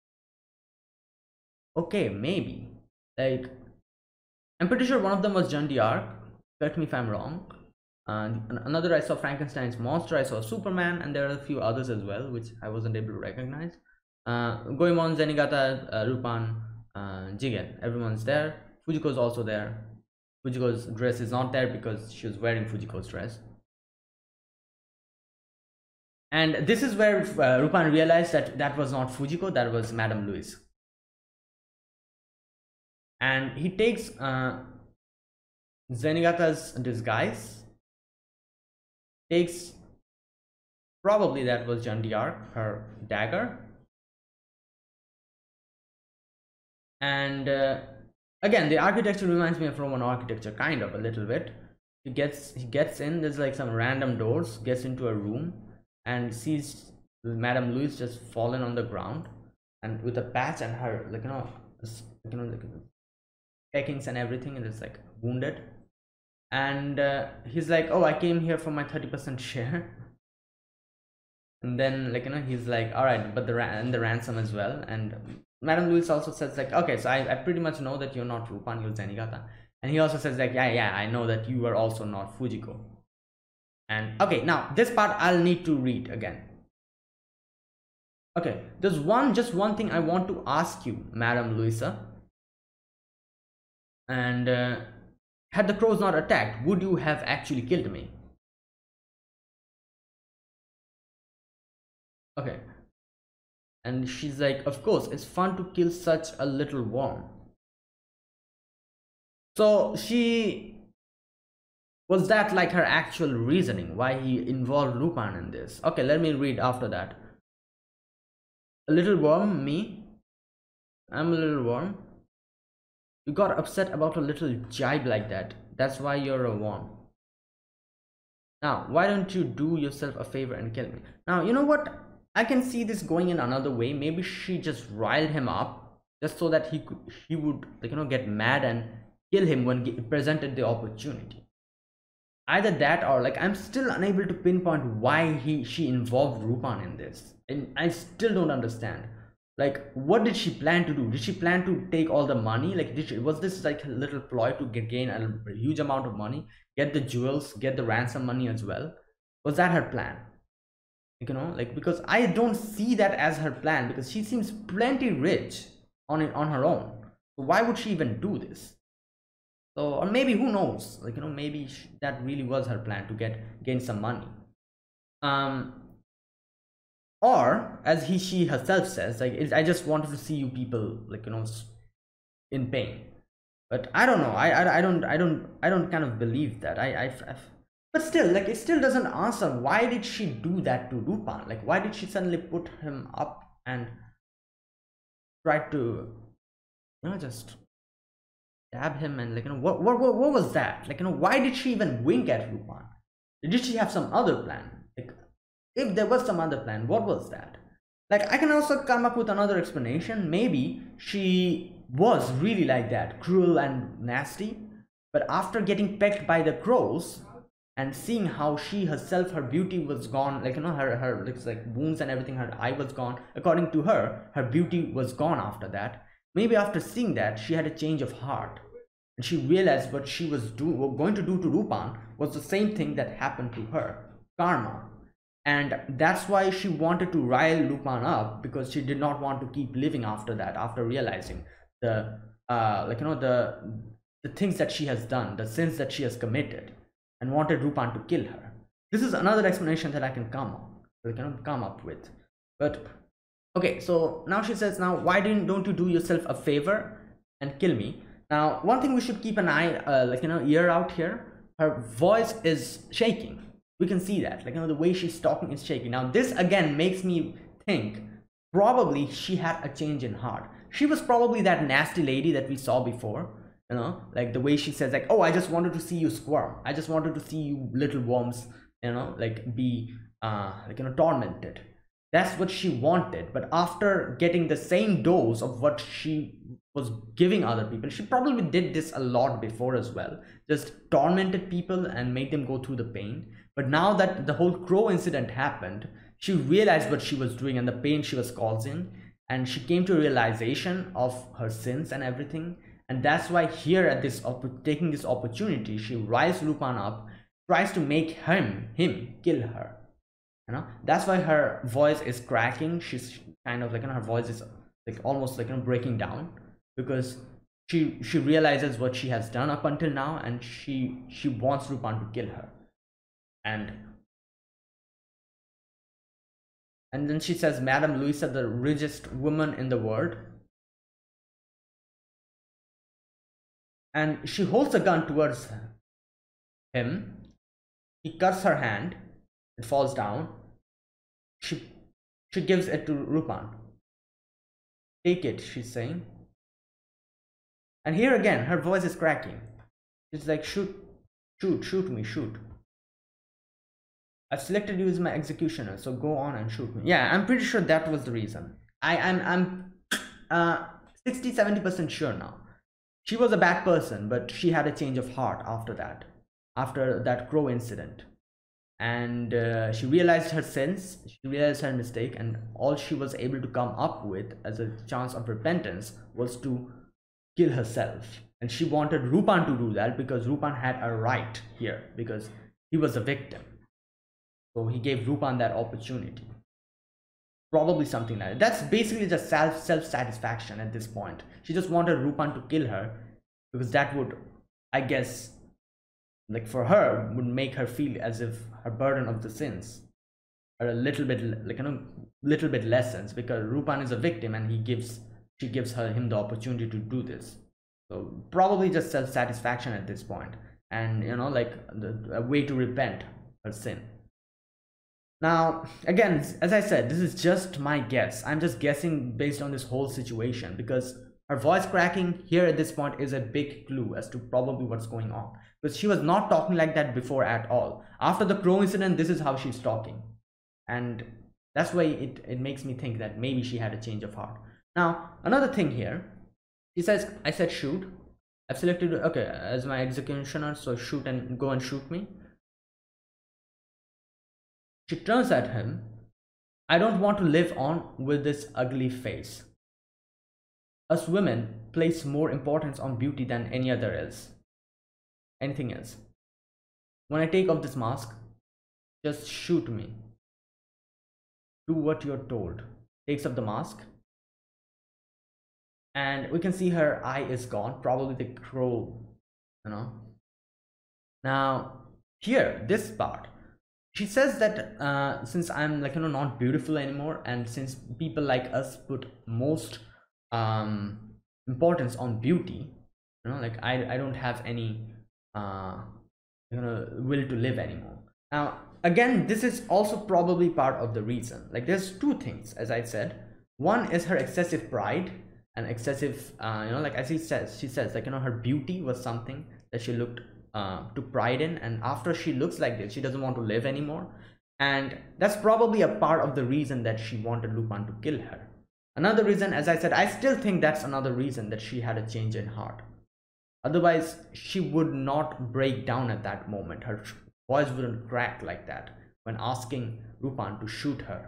Speaker 1: Okay, maybe. Like, I'm pretty sure one of them was Jeanne d'Arc. Correct me if I'm wrong. And another, I saw Frankenstein's monster. I saw Superman, and there are a few others as well, which I wasn't able to recognize. Uh, Goemon, Zenigata, uh, Lupin, uh, Jigen, everyone's there. Fujiko's also there. Fujiko's dress is not there because she was wearing Fujiko's dress. And this is where uh, Lupin realized that that was not Fujiko, that was Madame Louise. And he takes uh, Zenigata's disguise, takes, probably that was Jeanne d'Arc, her dagger. And uh, again, the architecture reminds me of Roman architecture, kind of, a little bit. He gets he gets in, there's like some random doors, gets into a room and sees Madame Louise just fallen on the ground and with a patch, and her, like, you know, you know, like peckings and everything, and it's like wounded. And uh, he's like, oh, I came here for my thirty percent share. And then, like, you know, he's like, all right, but the and the ransom as well. And Madame Louise also says like, okay, so I, I pretty much know that you're not Lupin, you're Zenigata. And he also says like, yeah, yeah, I know that you are also not Fujiko. And okay, now this part I'll need to read again. Okay, there's one, just one thing I want to ask you, Madame Louisa. And uh, had the crows not attacked, would you have actually killed me? Okay. And she's like, of course, it's fun to kill such a little worm. So she, was that like her actual reasoning why he involved Lupin in this? Okay, let me read after that. A little worm, me? I'm a little worm. You got upset about a little jibe like that. That's why you're a worm. Now, why don't you do yourself a favor and kill me? Now, you know what? I can see this going in another way. Maybe she just riled him up just so that he could, he would, like, you know, get mad and kill him when he presented the opportunity. Either that, or like, I'm still unable to pinpoint why he she involved Lupin in this, and I still don't understand. Like, what did she plan to do? Did she plan to take all the money? Like, did she, was this like a little ploy to get, gain a, a huge amount of money, get the jewels, get the ransom money as well? Was that her plan? Like, you know, like, because I don't see that as her plan, because she seems plenty rich on it on her own. So why would she even do this? So, or maybe, who knows, like, you know, maybe she, that really was her plan, to get gain some money. Um or as he she herself says, like, I just wanted to see you people, like, you know, in pain. But I don't know, I I, I don't I don't I don't kind of believe that. I, I I but still, like, it still doesn't answer why did she do that to Lupin. Like, why did she suddenly put him up and try to, you know, just stab him, and, like, you know, what, what what what was that? Like, you know, why did she even wink at Lupin? Did she have some other plan? Like, if there was some other plan, what was that? Like, I can also come up with another explanation. Maybe she was really like that, cruel and nasty, but after getting pecked by the crows and seeing how she herself, her beauty was gone, like, you know, her her looks like wounds and everything, her eye was gone. According to her, her beauty was gone after that. Maybe after seeing that, she had a change of heart, and she realized what she was do going to do to Lupin was the same thing that happened to her, karma. And that's why she wanted to rile Lupin up, because she did not want to keep living after that, after realizing the uh like, you know, the the things that she has done, the sins that she has committed, and wanted Lupin to kill her. This is another explanation that I can come up, like, you know, come up with. But okay, so now she says, now why didn't don't you do yourself a favor and kill me? Now, one thing we should keep an eye, uh, like, you know, ear out here. Her voice is shaking. We can see that, like, you know, the way she's talking is shaking. Now, this again makes me think probably she had a change in heart. She was probably that nasty lady that we saw before, you know, like the way she says, like, oh, I just wanted to see you squirm. I just wanted to see you little worms, you know, like, be, uh, like, you know, tormented. That's what she wanted. But after getting the same dose of what she was giving other people, she probably did this a lot before as well, just tormented people and made them go through the pain. But now that the whole crow incident happened, she realized what she was doing and the pain she was causing, and she came to a realization of her sins and everything. And that's why here, at this taking this opportunity, she riles Lupin up, tries to make him him kill her. You know, that's why her voice is cracking. She's kind of like, you know, her voice is like almost like, you know, breaking down, because she she realizes what she has done up until now, and she she wants Lupin to kill her. And and then she says, Madame Louisa, the richest woman in the world. And she holds a gun towards him. He cuts her hand. It falls down. She she gives it to Lupin. Take it, she's saying. And here again, her voice is cracking. She's like, shoot, shoot, shoot me, shoot. I've selected you as my executioner, so go on and shoot me. Yeah, I'm pretty sure that was the reason. I, I'm I'm uh sixty to seventy percent sure now. She was a bad person, but she had a change of heart after that, after that crow incident. And uh, she realized her sins, she realized her mistake, and all she was able to come up with as a chance of repentance was to kill herself. And she wanted Lupin to do that, because Lupin had a right here, because he was a victim. So he gave Lupin that opportunity. Probably something like that. That's basically just self self satisfaction at this point. She just wanted Lupin to kill her, because that would, I guess, like, for her, would make her feel as if her burden of the sins are a little bit, like, you know, little bit lessens, because Lupin is a victim and he gives she gives her him the opportunity to do this. So probably just self satisfaction at this point, and, you know, like, the, a way to repent her sin. Now, again, as I said, this is just my guess. I'm just guessing based on this whole situation, because Her voice cracking here at this point is a big clue as to probably what's going on, because she was not talking like that before at all. After the crow incident, this is how she's talking, and that's why it, it makes me think that maybe she had a change of heart. Now another thing here, she says, I said shoot. I've selected, okay, as my executioner, so shoot and go and shoot me. She turns at him, I don't want to live on with this ugly face. Us women place more importance on beauty than any other else. Anything else. When I take off this mask, just shoot me. Do what you're told. Takes off the mask. And we can see her eye is gone. Probably the crow, you know. Now, here, this part. She says that uh, since I'm like, you know, not beautiful anymore, and since people like us put most um importance on beauty, you know, like i i don't have any uh you know will to live anymore. Now again, this is also probably part of the reason. Like there's two things, as I said. One is her excessive pride and excessive uh you know, like as she says she says like, you know, her beauty was something that she looked uh took pride in, and after she looks like this, she doesn't want to live anymore. And that's probably a part of the reason that she wanted Lupin to kill her. Another reason, as I said, I still think that's another reason that she had a change in heart. Otherwise, she would not break down at that moment. Her voice wouldn't crack like that when asking Lupin to shoot her.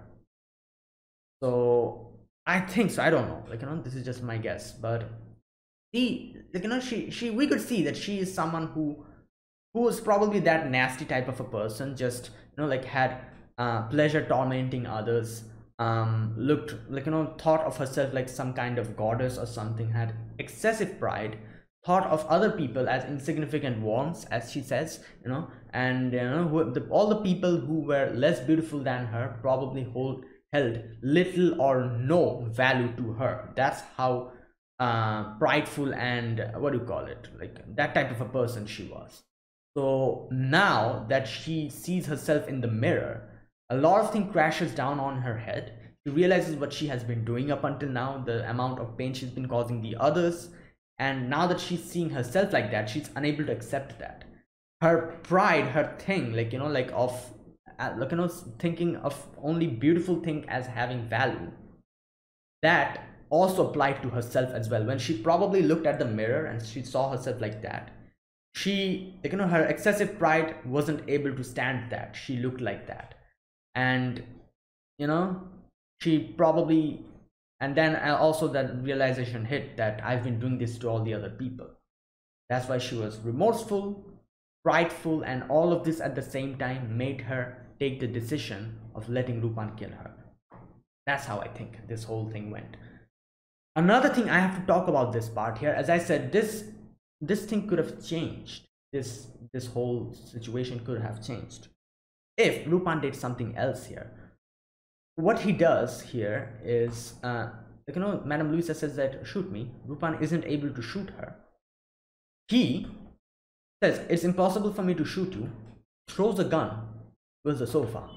Speaker 1: So I think so. I don't know. Like, you know, this is just my guess. But she, like, you know, she, she, we could see that she is someone who, who was probably that nasty type of a person. Just, you know, like had uh, pleasure tormenting others. Um looked like, you know, thought of herself like some kind of goddess or something, had excessive pride, thought of other people as insignificant worms, as she says, you know, and you know, who, the, all the people who were less beautiful than her probably hold held little or no value to her. That's how uh prideful and uh, what do you call it, like that type of a person she was. So now that she sees herself in the mirror, a lot of things crashes down on her head. She realizes what she has been doing up until now, the amount of pain she's been causing the others, and now that she's seeing herself like that, she's unable to accept that. Her pride, her thing, like, you know, like of uh, like, you know, thinking of only beautiful thing as having value, that also applied to herself as well. When she probably looked at the mirror and she saw herself like that, she, like, you know, her excessive pride wasn't able to stand that she looked like that. And you know, she probably, and then also that realization hit that I've been doing this to all the other people. That's why she was remorseful, prideful, and all of this at the same time made her take the decision of letting Lupin kill her. That's how I think this whole thing went. Another thing I have to talk about this part here, as I said, this this thing could have changed. This this whole situation could have changed if Lupin did something else here. What he does here is, uh, like, you know, Madame Louisa says that shoot me. Lupin isn't able to shoot her. He says it's impossible for me to shoot you, throws a gun with the sofa,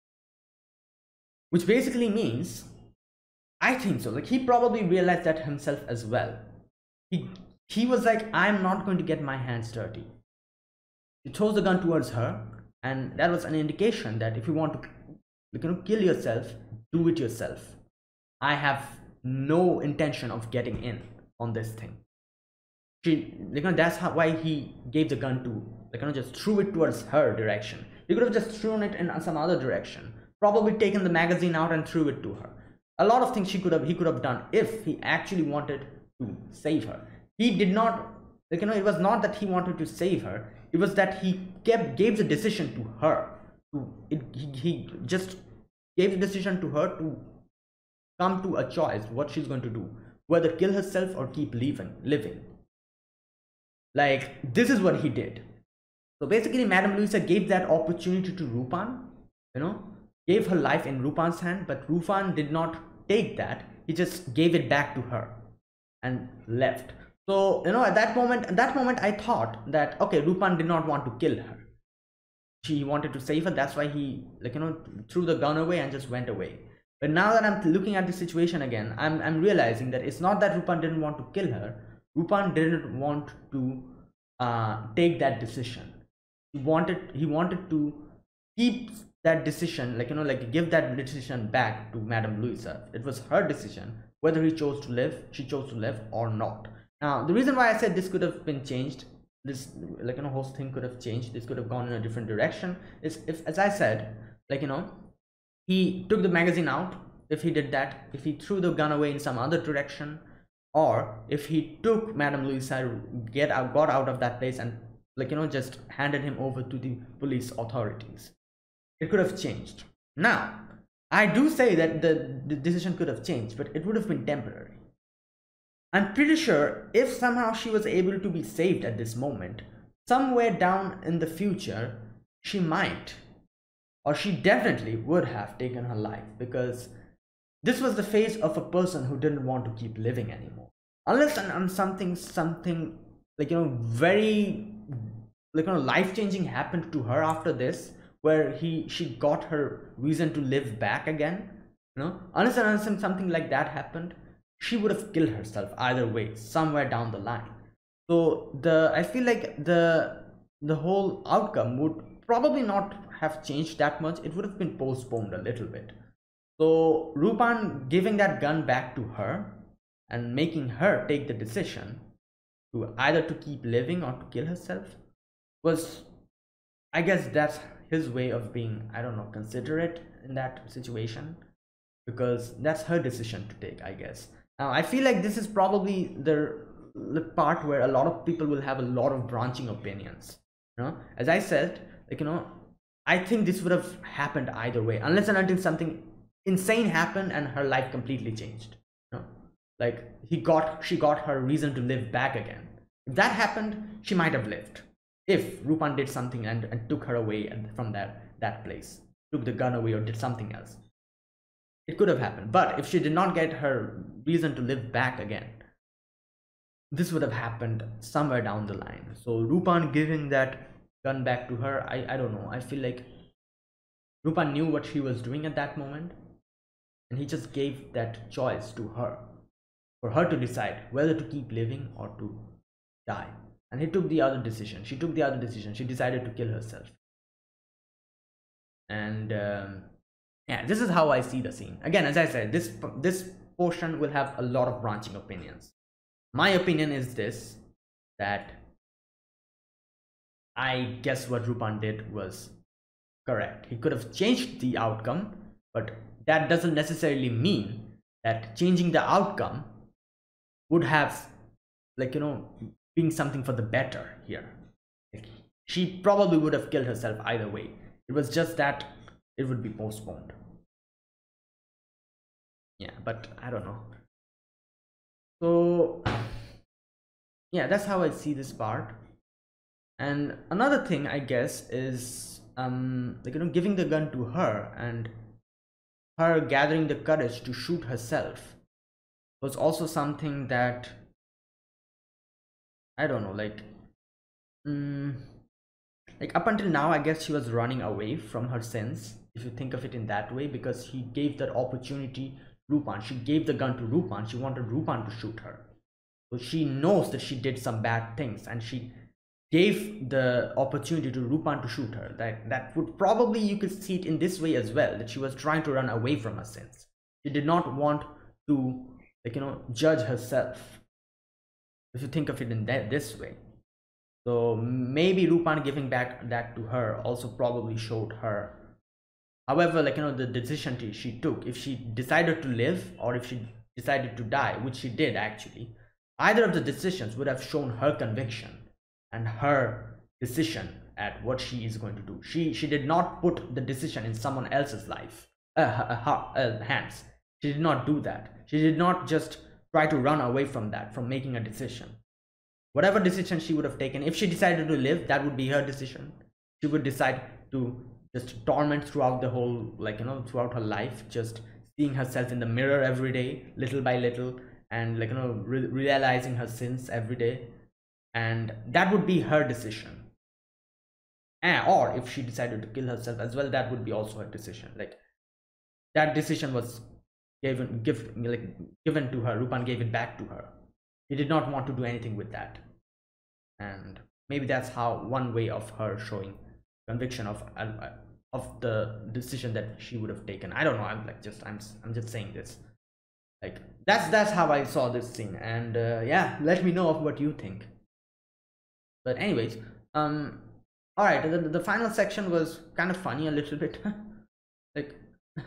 Speaker 1: which basically means, I think so, like he probably realized that himself as well. He he was like, I'm not going to get my hands dirty. He throws the gun towards her, and that was an indication that if you want to, you know, kill yourself, do it yourself. I have no intention of getting in on this thing. She, you know, that's how, why he gave the gun to, like, you know, just threw it towards her direction. He could have just thrown it in some other direction, probably taken the magazine out and threw it to her. A lot of things she could have, he could have done if he actually wanted to save her. He did not, like, you know, it was not that he wanted to save her. It was that he kept gave the decision to her. To it, he, he just gave the decision to her to come to a choice what she's going to do, whether kill herself or keep living. Living. Like, this is what he did. So basically, Madame Louisa gave that opportunity to Lupin, you know, gave her life in Lupin's hand, but Lupin did not take that. He just gave it back to her and left. So, you know, at that moment, at that moment, I thought that, okay, Lupin did not want to kill her. She wanted to save her. That's why he, like, you know, threw the gun away and just went away. But now that I'm looking at the situation again, i'm i'm realizing that it's not that Rupan didn't want to kill her. Rupan didn't want to uh take that decision. He wanted he wanted to keep that decision, like, you know, like give that decision back to Madame Louisa. It was her decision whether he chose to live, she chose to live or not. Now, the reason why I said this could have been changed, this, like, you know, whole thing could have changed, this could have gone in a different direction, is if, as I said, like, you know, he took the magazine out. If he did that, if he threw the gun away in some other direction, or if he took Madame Louisa, get out, got out of that place and, like, you know, just handed him over to the police authorities, it could have changed. Now, I do say that the, the decision could have changed, but it would have been temporary. I'm pretty sure if somehow she was able to be saved at this moment, somewhere down in the future, she might, or she definitely would have taken her life, because this was the face of a person who didn't want to keep living anymore. Unless and, and something, something like, you know, very, like, you know, life-changing happened to her after this, where he she got her reason to live back again, you know, unless and unless something like that happened, she would have killed herself either way, somewhere down the line. So the I feel like the the whole outcome would probably not have changed that much. It would have been postponed a little bit. So Rupan giving that gun back to her and making her take the decision to either to keep living or to kill herself was, I guess that's his way of being, I don't know, considerate in that situation, because that's her decision to take, I guess. Now, I feel like this is probably the, the part where a lot of people will have a lot of branching opinions. You know, as I said, like, you know, I think this would have happened either way, unless and until something insane happened and her life completely changed. You know, like he got, she got her reason to live back again. If that happened, she might have lived. If Rupan did something and, and took her away from that, that place, took the gun away or did something else, it could have happened. But if she did not get her reason to live back again, this would have happened somewhere down the line. So Rupan giving that gun back to her, I, I don't know. I feel like Rupan knew what she was doing at that moment, and he just gave that choice to her, for her to decide whether to keep living or to die. And he took the other decision. She took the other decision. She decided to kill herself. And um, yeah, this is how I see the scene. Again, as I said, this this portion will have a lot of branching opinions. My opinion is this, that I guess what Rupan did was correct. He could have changed the outcome, but that doesn't necessarily mean that changing the outcome would have, like, you know, being something for the better here. Like, she probably would have killed herself either way. It was just that it would be postponed. Yeah, but I don't know. So yeah, that's how I see this part. And another thing, I guess, is um like, you know, giving the gun to her and her gathering the courage to shoot herself was also something that, I don't know, like mm, like up until now, I guess she was running away from her sins, if you think of it in that way, because he gave that opportunity to Rupan. She gave the gun to Rupan. She wanted Rupan to shoot her. So she knows that she did some bad things, and she gave the opportunity to Rupan to shoot her. That that would probably, you could see it in this way as well, that she was trying to run away from her sins. She did not want to, like, you know, judge herself, if you think of it in that this way. So maybe Rupan giving back that to her also probably showed her. However, like, you know, the decision she took, if she decided to live or if she decided to die, which she did actually, either of the decisions would have shown her conviction and her decision at what she is going to do. She she did not put the decision in someone else's life, uh, her, uh, hands. She did not do that. She did not just try to run away from that, from making a decision. Whatever decision she would have taken, if she decided to live, that would be her decision. She would decide to just torment throughout the whole, like, you know, throughout her life, just seeing herself in the mirror every day, little by little, and, like, you know, re realizing her sins every day. And that would be her decision. And, or if she decided to kill herself as well, that would be also her decision. Like, that decision was gave it, give, like, given to her. Lupin gave it back to her. He did not want to do anything with that, and maybe that's how one way of her showing conviction of uh, of the decision that she would have taken. I don't know. I'm like just I'm I'm just saying this. Like that's that's how I saw this scene, and uh, yeah, let me know of what you think. But anyways, um, all right, the, the final section was kind of funny a little bit, like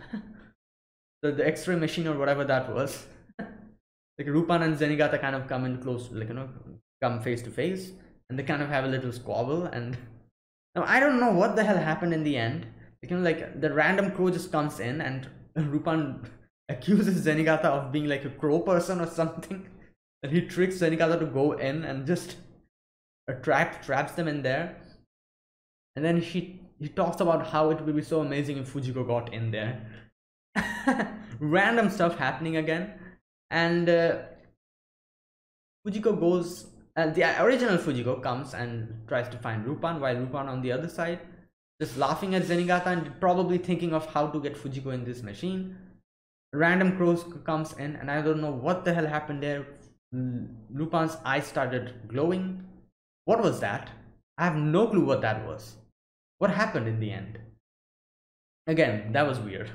Speaker 1: the the X-ray machine or whatever that was. Like Rupan and Zenigata kind of come in close, like you know, come face to face, and they kind of have a little squabble. And now I don't know what the hell happened in the end. Like, you know, like the random crow just comes in, and Rupan accuses Zenigata of being like a crow person or something. And he tricks Zenigata to go in and just trap traps them in there. And then she he talks about how it would be so amazing if Fujiko got in there. Random stuff happening again. And uh, Fujiko goes, and the original Fujiko comes and tries to find Rupan, while Rupan on the other side, just laughing at Zenigata and probably thinking of how to get Fujiko in this machine. Random crows comes in, and I don't know what the hell happened there. Lupin's eyes started glowing. What was that? I have no clue what that was. What happened in the end? Again, that was weird.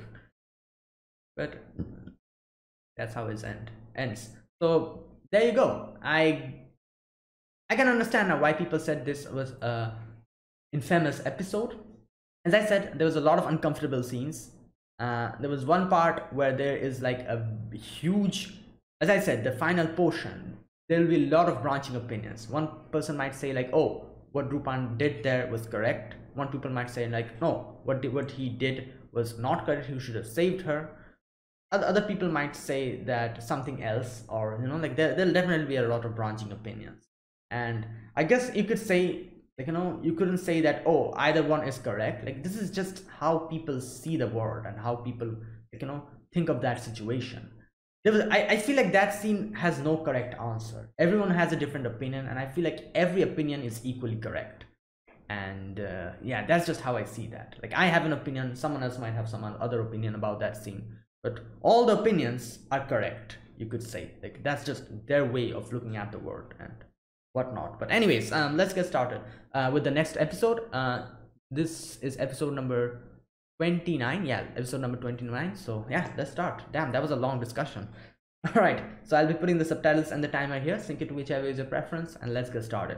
Speaker 1: But that's how it end ends. So there you go. I I can understand now why people said this was a infamous episode. As I said, there was a lot of uncomfortable scenes. Uh, there was one part where there is like a huge, as I said, the final portion. There will be a lot of branching opinions. One person might say like, oh, what Rupan did there was correct. One people might say like, no, what did, what he did was not correct. He should have saved her. Other, other people might say that something else, or you know, like there there'll definitely be a lot of branching opinions. And I guess you could say, like, you know, you couldn't say that, oh, either one is correct. Like, this is just how people see the world and how people, like, you know, think of that situation. There was, I, I feel like that scene has no correct answer. Everyone has a different opinion, and I feel like every opinion is equally correct. And uh, yeah, that's just how I see that. Like, I have an opinion, someone else might have some other opinion about that scene, but all the opinions are correct, you could say. Like, that's just their way of looking at the world and whatnot. But anyways, um let's get started uh with the next episode. Uh this is episode number twenty-nine. Yeah, episode number twenty-nine. So yeah, let's start. Damn, that was a long discussion. All right, so I'll be putting the subtitles and the timer here. Sync it to whichever is your preference, and let's get started.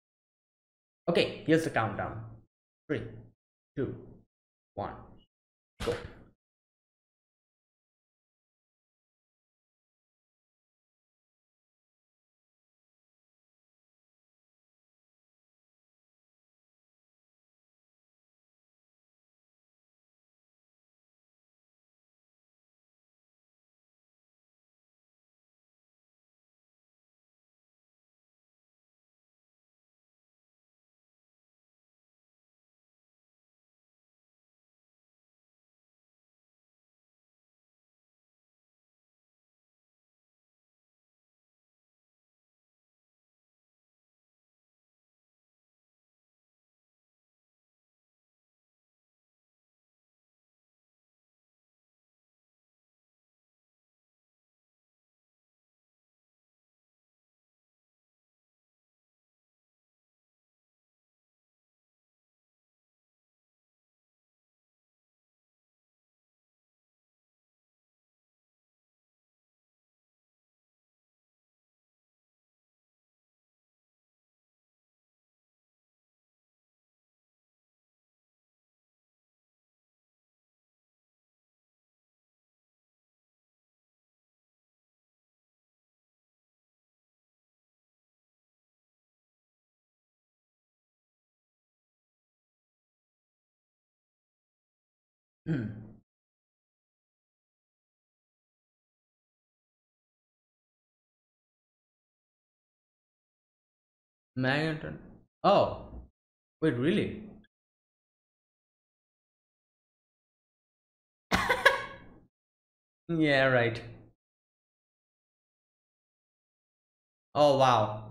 Speaker 1: Okay, here's the countdown. Three, two, one, go. Magneton. Oh, wait, really? Yeah, right. Oh, wow.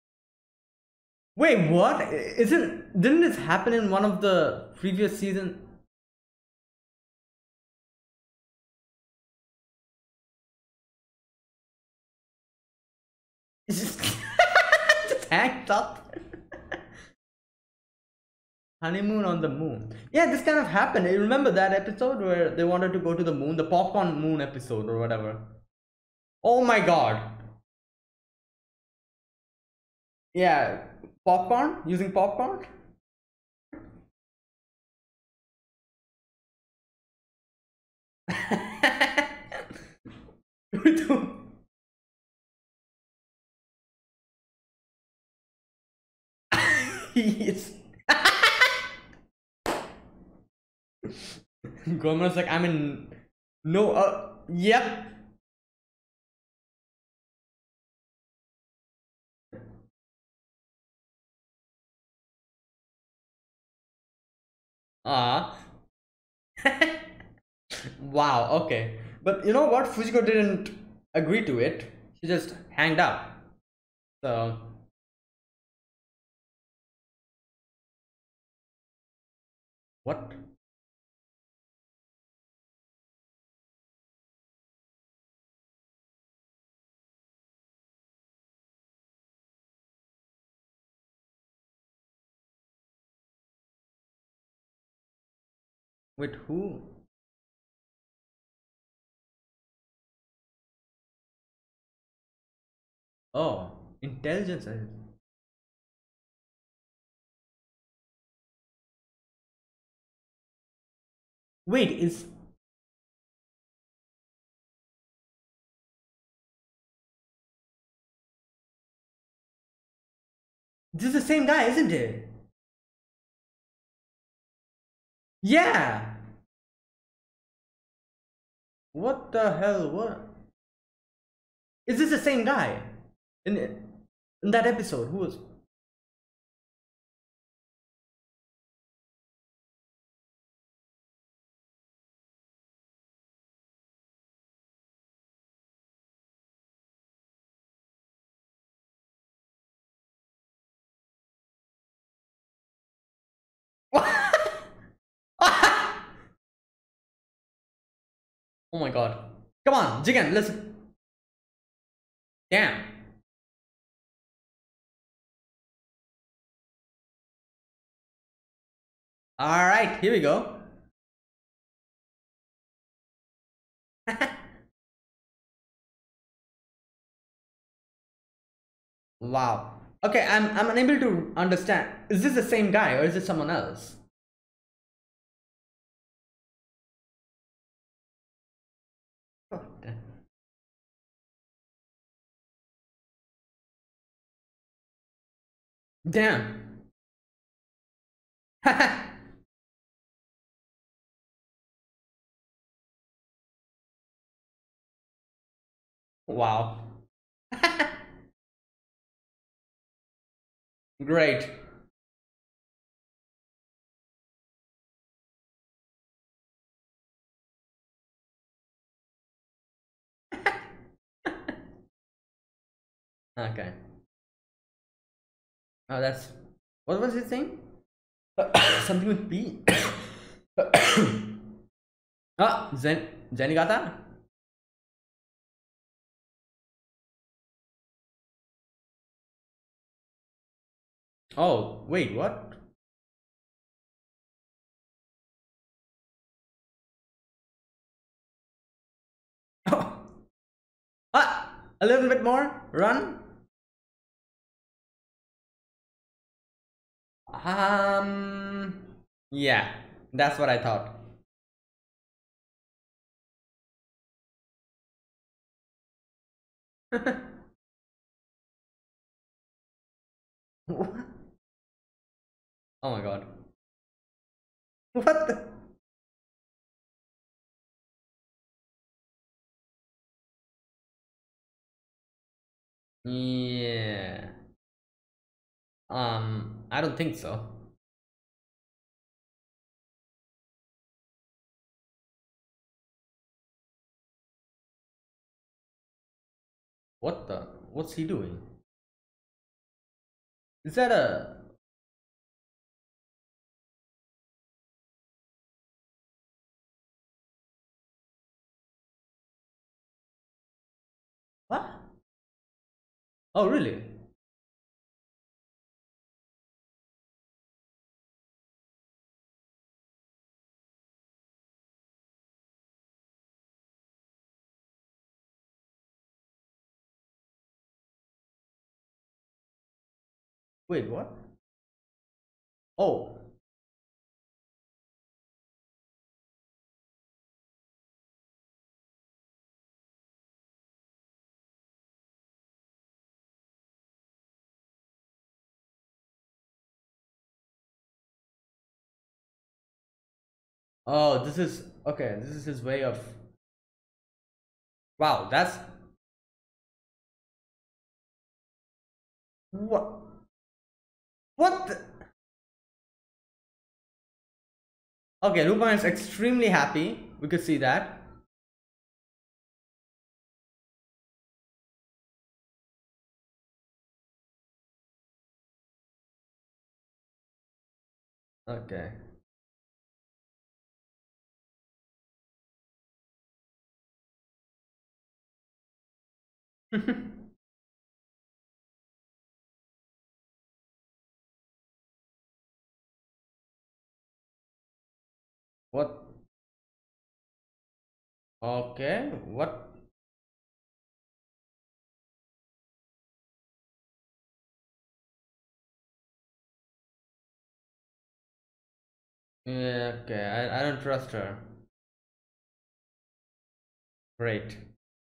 Speaker 1: Wait, what? Isn't didn't this happen in one of the previous season? Just, just hangs up. Honeymoon on the moon. Yeah, this kind of happened. You remember that episode where they wanted to go to the moon, the popcorn moon episode or whatever? Oh my god. Yeah, popcorn? Using popcorn? Yes. Gomer's like, I'm in. No, uh, yep. Ah. Wow, okay. But you know what? Fujiko didn't agree to it. She just hanged up. So, what? With who? Oh, intelligence. Wait, is this is the same guy, isn't it? Yeah. What the hell? What? Is this the same guy? In in that episode, who was? Oh my god. Come on, Jigen, let's. Damn. Alright, here we go. Wow. Okay, I'm I'm unable to understand. Is this the same guy or is it someone else? What the- Damn. Wow. Great. Okay. Oh, that's what was his name? Something with P. Ah, Zen Zenigata? Oh, wait, what? Ah, a little bit more. Run. Um, yeah, that's what I thought. Oh my god. What the? Yeah. Um, I don't think so. What the? What's he doing? Is that a what? Oh, really? Wait, what? Oh, oh, this is okay. This is his way of. Wow, that's what? What? The... Okay, Lupin is extremely happy. We could see that. Okay. What? Okay. What? Yeah, okay. I, I don't trust her. Great.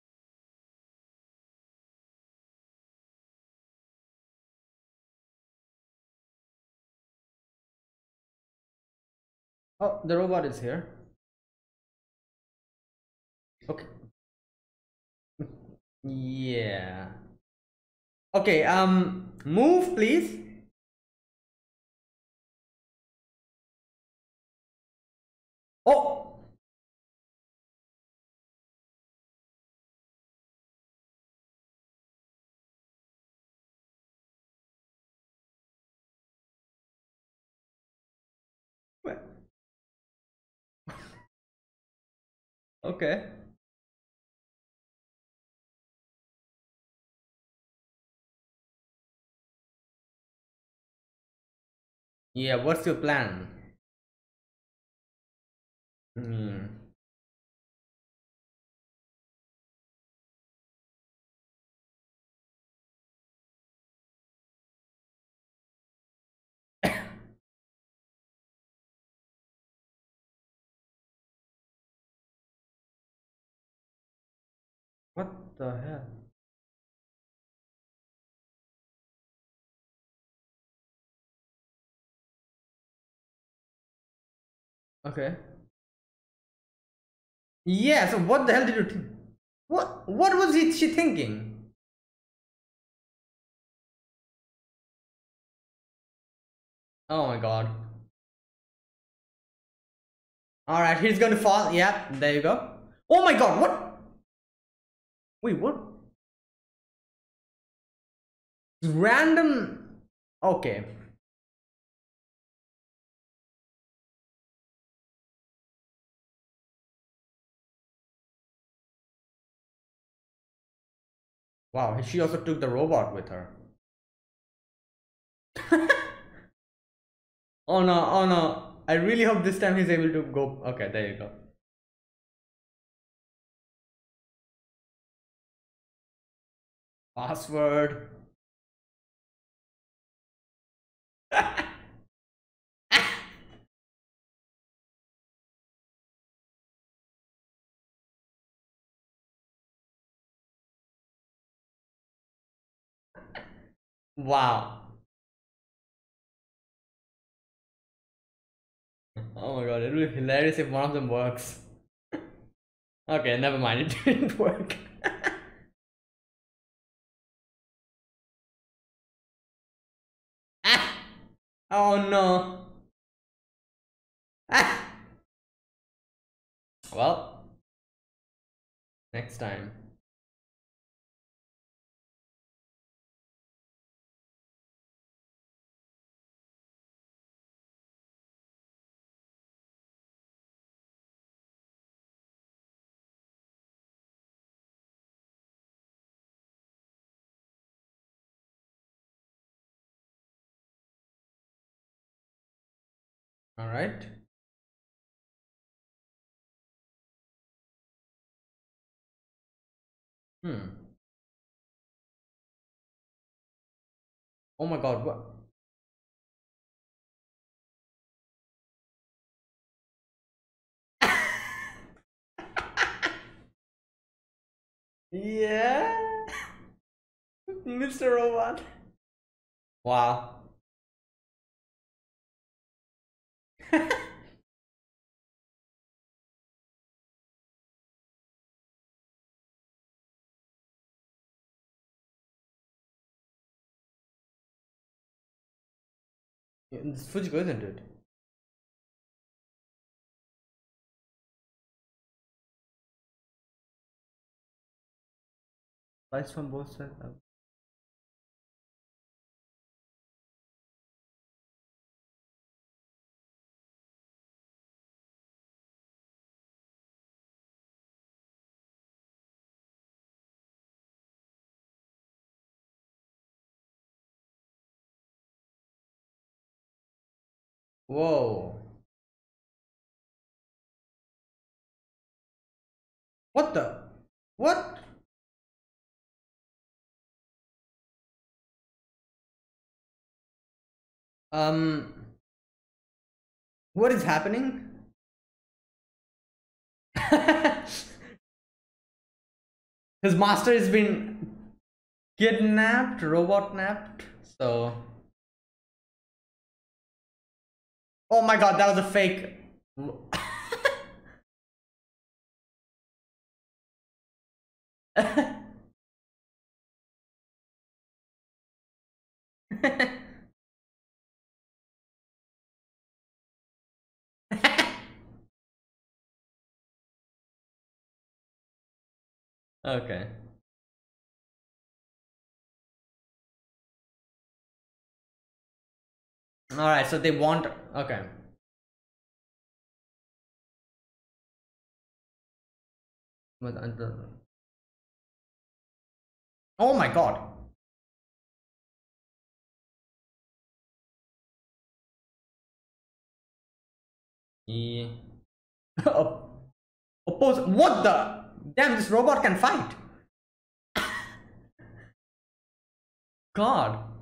Speaker 1: Oh, the robot is here. Okay. Yeah. Okay. Um. Move, please. Oh. Okay. Yeah. What's your plan? Hmm. What the hell? Okay. Yeah. So what the hell did you think? What? What was he, she thinking? Oh my god. All right. He's gonna fall. Yeah. There you go. Oh my god. What? Wait. What? Random. Okay. Wow. She also took the robot with her. Oh no. Oh no. I really hope this time he's able to go. Okay. There you go. Password. Wow. Oh my god. It will be hilarious if one of them works. Okay. Never mind. It didn't work. Ah! Oh no. Ah! Well, next time. All right. Hmm. Oh my God. What? Yeah. mister Robot. Wow. It's Fujiko, isn't it? Slice from both sides. Whoa. What the? What? Um. What is happening? His master has been kidnapped, robot napped. So. Oh my God, that was a fake. Okay. All right. So they want. Okay. But until. Oh my God. He. Oppose. What the? Damn! This robot can fight. God.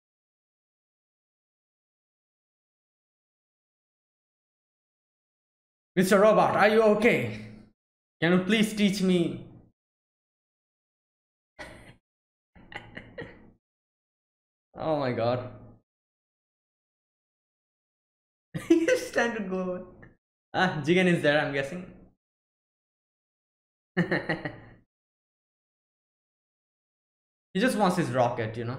Speaker 1: mister Robot, are you okay? Can you please teach me? Oh my God. He's trying to go. Ah, Jigen is there, I'm guessing. He just wants his rocket, you know.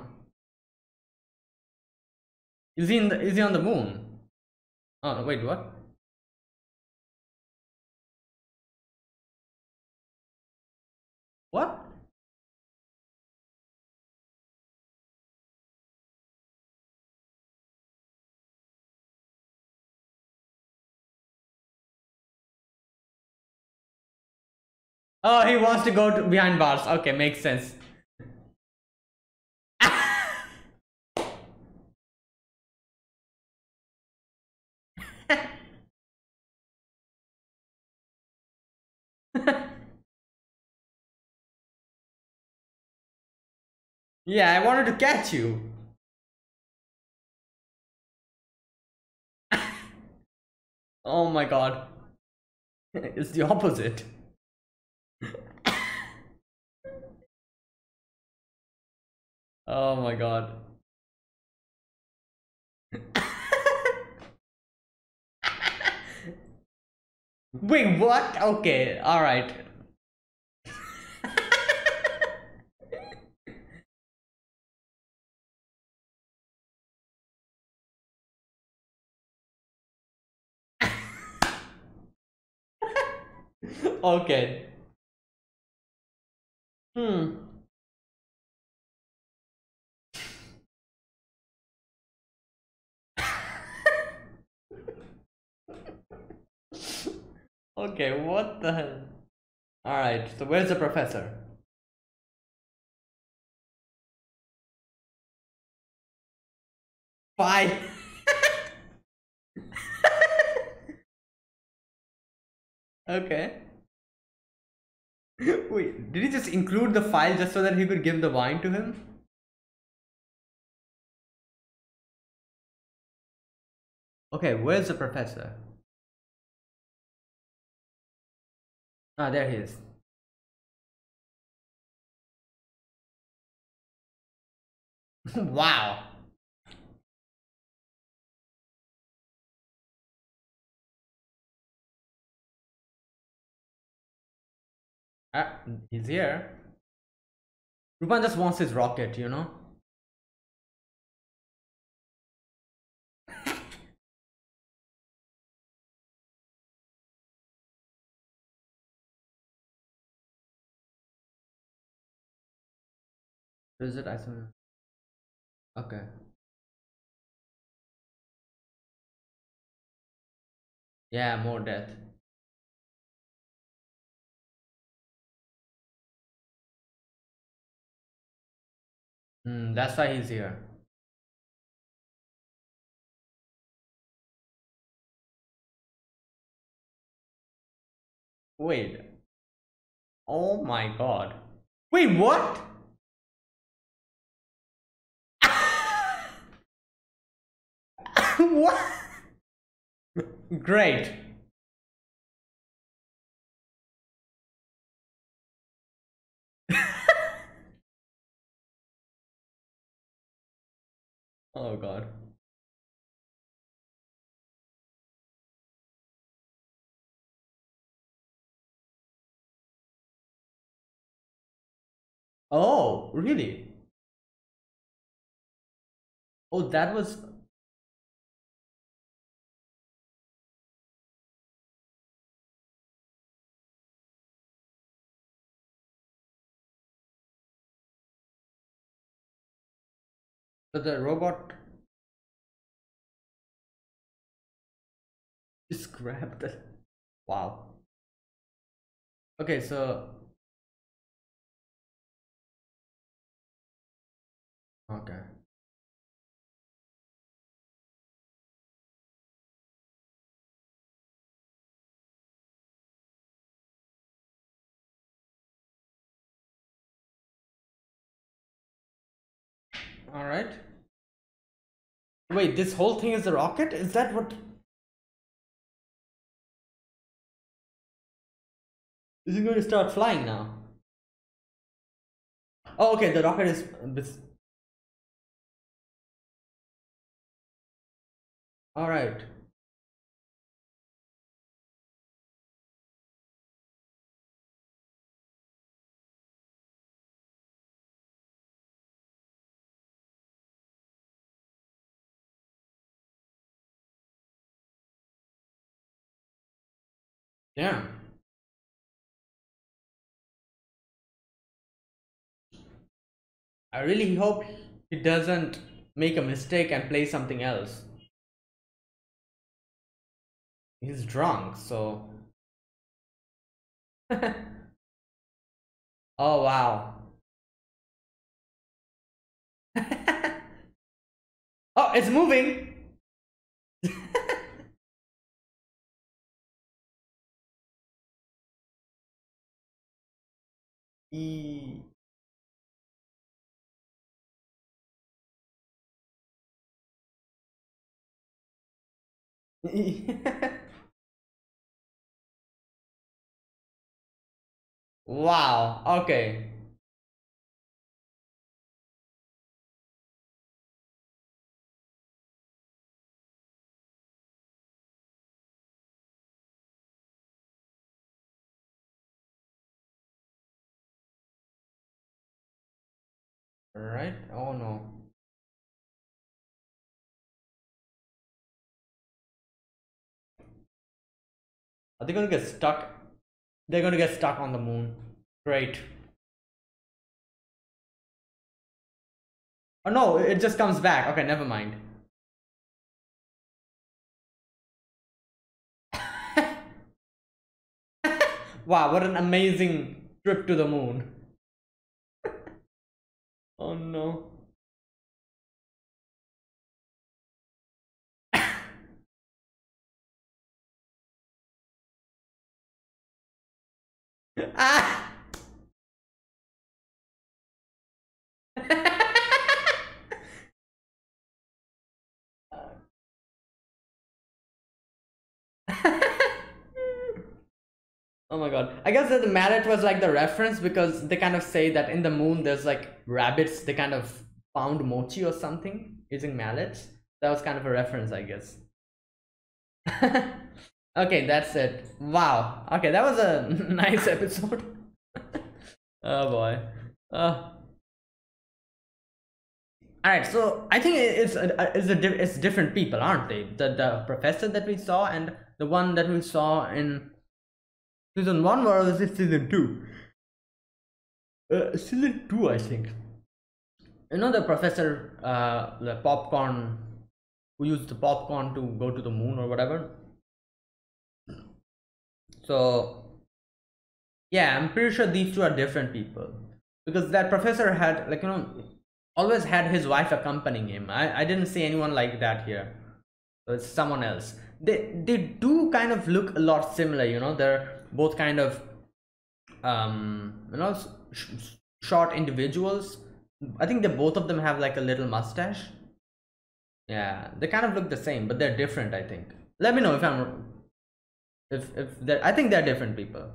Speaker 1: Is he in the, is he on the moon? Oh no, wait, what? What? Oh, he wants to go to behind bars. Okay, makes sense. Yeah, I wanted to catch you. Oh my God. It's the opposite. Oh my God. Wait, what? Okay, alright. Okay. Hmm. Okay, what the hell? Alright, so where's the professor? Five. Okay. Wait, did he just include the file just so that he could give the wine to him? Okay, where's the professor? Ah, there he is. Wow. Ah, he's here. Rupan just wants his rocket, you know? Is it? I saw. Okay. Yeah, more death. Hmm, that's why he's here. Wait. Oh my god. Wait, what? What? Great. Oh god. Oh, really? Oh, that was. But the robot just grabbed it. Wow. Okay, so. Okay. Alright. Wait, this whole thing is a rocket? Is that what. Is it going to start flying now? Oh, okay, the rocket is. Alright. Yeah. I really hope he doesn't make a mistake and play something else. He's drunk, so. Oh wow. Oh, it's moving. E- Wow. Okay. Right. Oh no. Are they gonna get stuck? They're gonna get stuck on the moon. Great. Oh no, it just comes back. Okay, never mind. Wow, what an amazing trip to the moon. Oh no. Ah! Oh my god. I guess that the mallet was like the reference because they kind of say that in the moon there's like rabbits, they kind of found mochi or something using mallets. That was kind of a reference, I guess. Okay, that's it. Wow. Okay, that was a nice episode. Oh boy. Uh, all right, so I think it's a, it's a it's different people, aren't they? The the professor that we saw and the one that we saw in season one, or was it season two? Uh, season two, I think. You know the professor, uh, the popcorn, who used the popcorn to go to the moon or whatever. So yeah, I'm pretty sure these two are different people because that professor had, like, you know, always had his wife accompanying him. I I didn't see anyone like that here. So it's someone else. They they do kind of look a lot similar. You know, they're both kind of um you know sh short individuals. I think they both of them have like a little mustache. Yeah, they kind of look the same, but they're different, I think. Let me know if I'm if if they're, I think they're different people.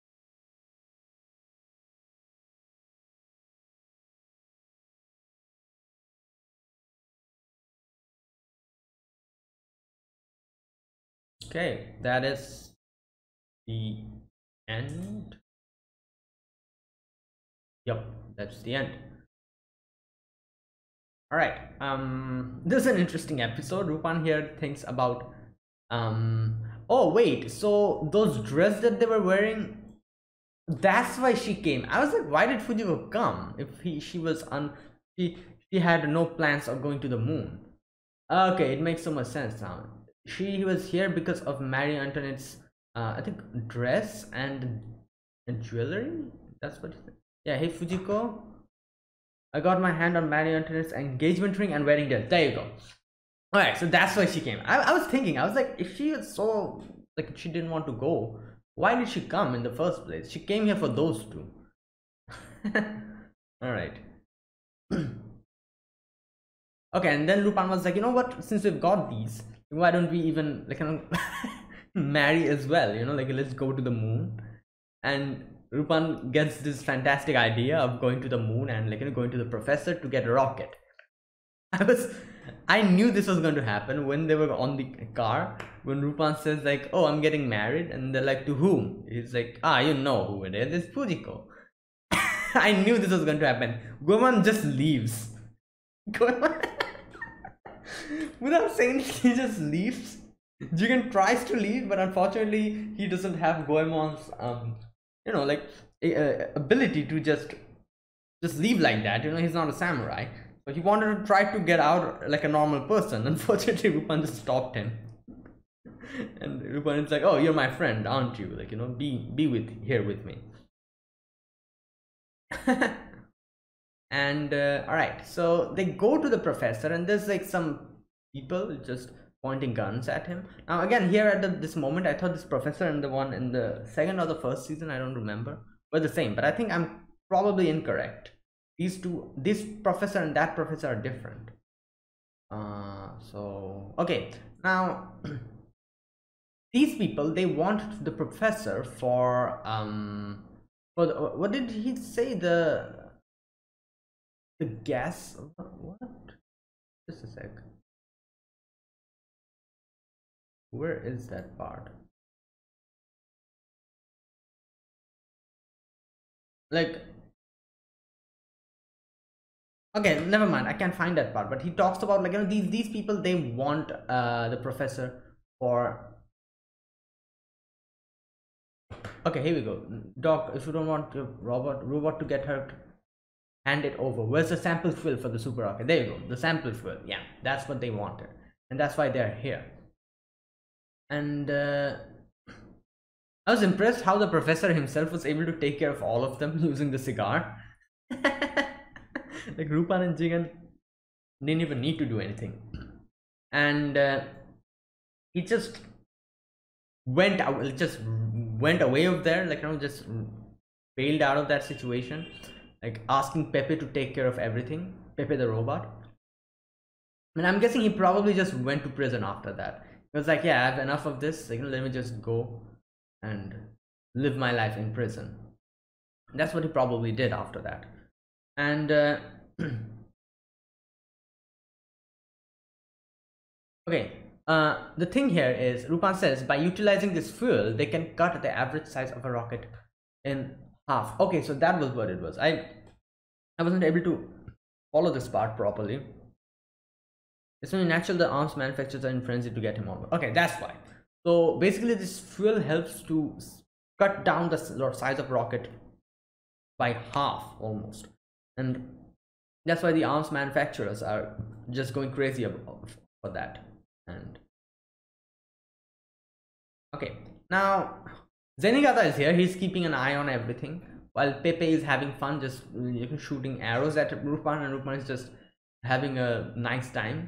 Speaker 1: Okay, that is the end. Yep, that's the end. All right. Um, this is an interesting episode. Rupan here thinks about um. Oh wait, so those dress that they were wearing, that's why she came. I was like, why did Fujiko come if he she was on she she had no plans of going to the moon? Okay, it makes so much sense now. She was here because of Marie Antoinette's uh, I think dress and, and jewelry. That's what. Yeah. Hey Fujiko, I got my hand on Marie Antoinette's engagement ring and wedding dress. There you go. All right, so that's why she came. I, I was thinking, I was like, if she was so like she didn't want to go, why did she come in the first place? She came here for those two. All right. Okay, and then Lupin was like, you know what? Since we've got these, why don't we even like, you know, marry as well? You know, like let's go to the moon. And Lupin gets this fantastic idea of going to the moon and like, you know, going to the professor to get a rocket. I was, I knew this was going to happen when they were on the car. When Lupin says like, "Oh, I'm getting married," and they're like, "To whom?" He's like, "Ah, you know who it is. It's Fujiko." I knew this was going to happen. Goemon just leaves. Goemon, without saying, he just leaves. Jigen tries to leave, but unfortunately, he doesn't have Goemon's um, you know, like uh, ability to just just leave like that. You know, he's not a samurai. So he wanted to try to get out like a normal person. Unfortunately, Lupin just stopped him. And Lupin is like, "Oh, you're my friend, aren't you? Like, you know, be be with here with me." And uh, all right, so they go to the professor, and there's like some people just pointing guns at him. Now, again, here at the, this moment, I thought this professor and the one in the second or the first season, I don't remember, were the same. But I think I'm probably incorrect. These two, this professor and that professor are different. Uh, so okay, now these people, they want the professor for um for the, what did he say, the the gas, what, just a sec, where is that part? Like, okay, never mind, I can't find that part, but he talks about like, you know, these these people, they want uh the professor for, okay, here we go. Doc, if you don't want your robot robot to get hurt, hand it over. Where's the sample fuel for the super rocket? There you go, the sample fuel. Yeah, that's what they wanted, and that's why they're here. And uh, I was impressed how the professor himself was able to take care of all of them using the cigar. Like Rupan and Jigen didn't even need to do anything, and uh, he just went out, just went away of there, like, you know, just bailed out of that situation, like asking Pepe to take care of everything, Pepe the robot. And I'm guessing he probably just went to prison after that. He was like, yeah, I have enough of this, like, you know, let me just go and live my life in prison. That's what he probably did after that. And uh, okay, uh, the thing here is, Lupin says, by utilizing this fuel, they can cut the average size of a rocket in half. Okay, so that was what it was. I, I wasn't able to follow this part properly. It's only natural the arms manufacturers are in frenzy to get him over. Okay, that's why. So basically, this fuel helps to cut down the size of rocket by half almost, and that's why the arms manufacturers are just going crazy about for that. And okay, now Zenigata is here. He's keeping an eye on everything while Pepe is having fun, just you know, shooting arrows at Lupin, and Lupin is just having a nice time.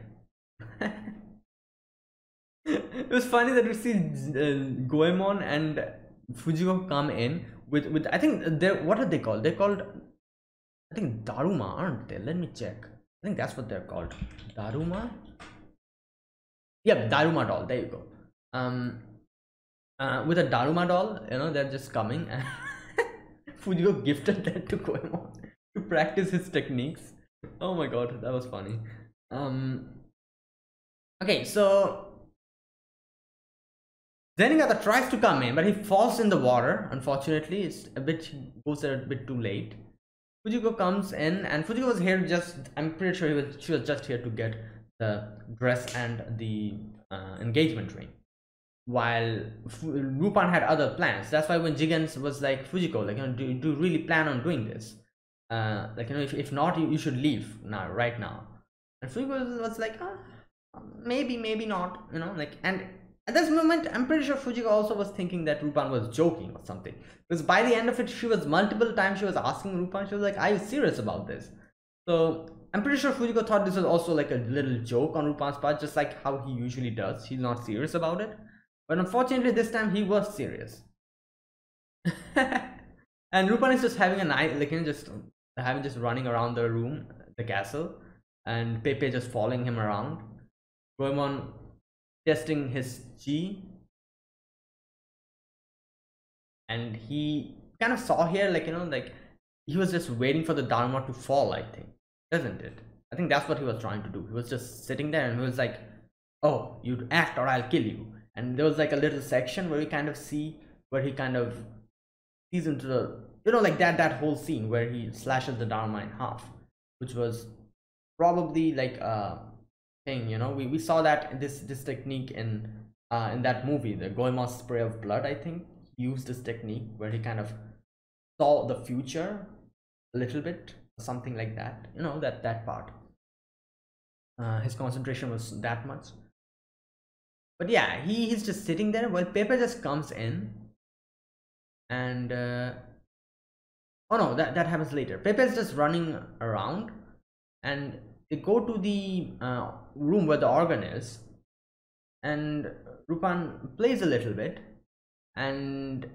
Speaker 1: It was funny that we see uh, Goemon and Fujiko come in with with I think they're, what are they called? They're called, I think, Daruma, aren't they? Let me check. I think that's what they're called. Daruma. Yep, Daruma doll. There you go. Um, uh, with a Daruma doll, you know, they're just coming, and Fujiko gifted that to Goemon to practice his techniques. Oh my god, that was funny. Um. Okay, so Zenigata tries to come in, but he falls in the water. Unfortunately, it's a bit goes there a bit too late. Fujiko comes in, and Fujiko was here just, I'm pretty sure he was she was just here to get the dress and the uh, engagement ring, while F Lupin had other plans. That's why when Jigen was like, Fujiko, like, you know, do, do you really plan on doing this? Uh, like, you know, if, if not, you, you should leave now, right now. And Fujiko was like, ah, maybe, maybe not, you know, like, and at this moment, I'm pretty sure Fujiko also was thinking that Lupin was joking or something. Because by the end of it, she was multiple times, she was asking Lupin, she was like, are you serious about this? So, I'm pretty sure Fujiko thought this was also like a little joke on Lupin's part, just like how he usually does. He's not serious about it. But unfortunately, this time he was serious. And Lupin is just having a night, like, you know, just having just running around the room, the castle, and Pepe just following him around. Goemon testing his chi, and he kind of saw here, like, you know, like he was just waiting for the Dharma to fall, I think, isn't it? I think that's what he was trying to do. He was just sitting there and he was like, oh, you act or I'll kill you. And there was like a little section where you kind of see where he kind of sees into the, you know, like that that whole scene where he slashes the Dharma in half, which was probably like a thing, you know, we, we saw that this this technique in uh in that movie, the Goemon spray of blood. I think he used this technique where he kind of saw the future a little bit, something like that, you know, that that part. Uh, his concentration was that much. But yeah, he, he's just sitting there while Pepe just comes in, and uh, oh no, that, that happens later. Pepe is just running around, and they go to the uh, room where the organ is, and Lupin plays a little bit and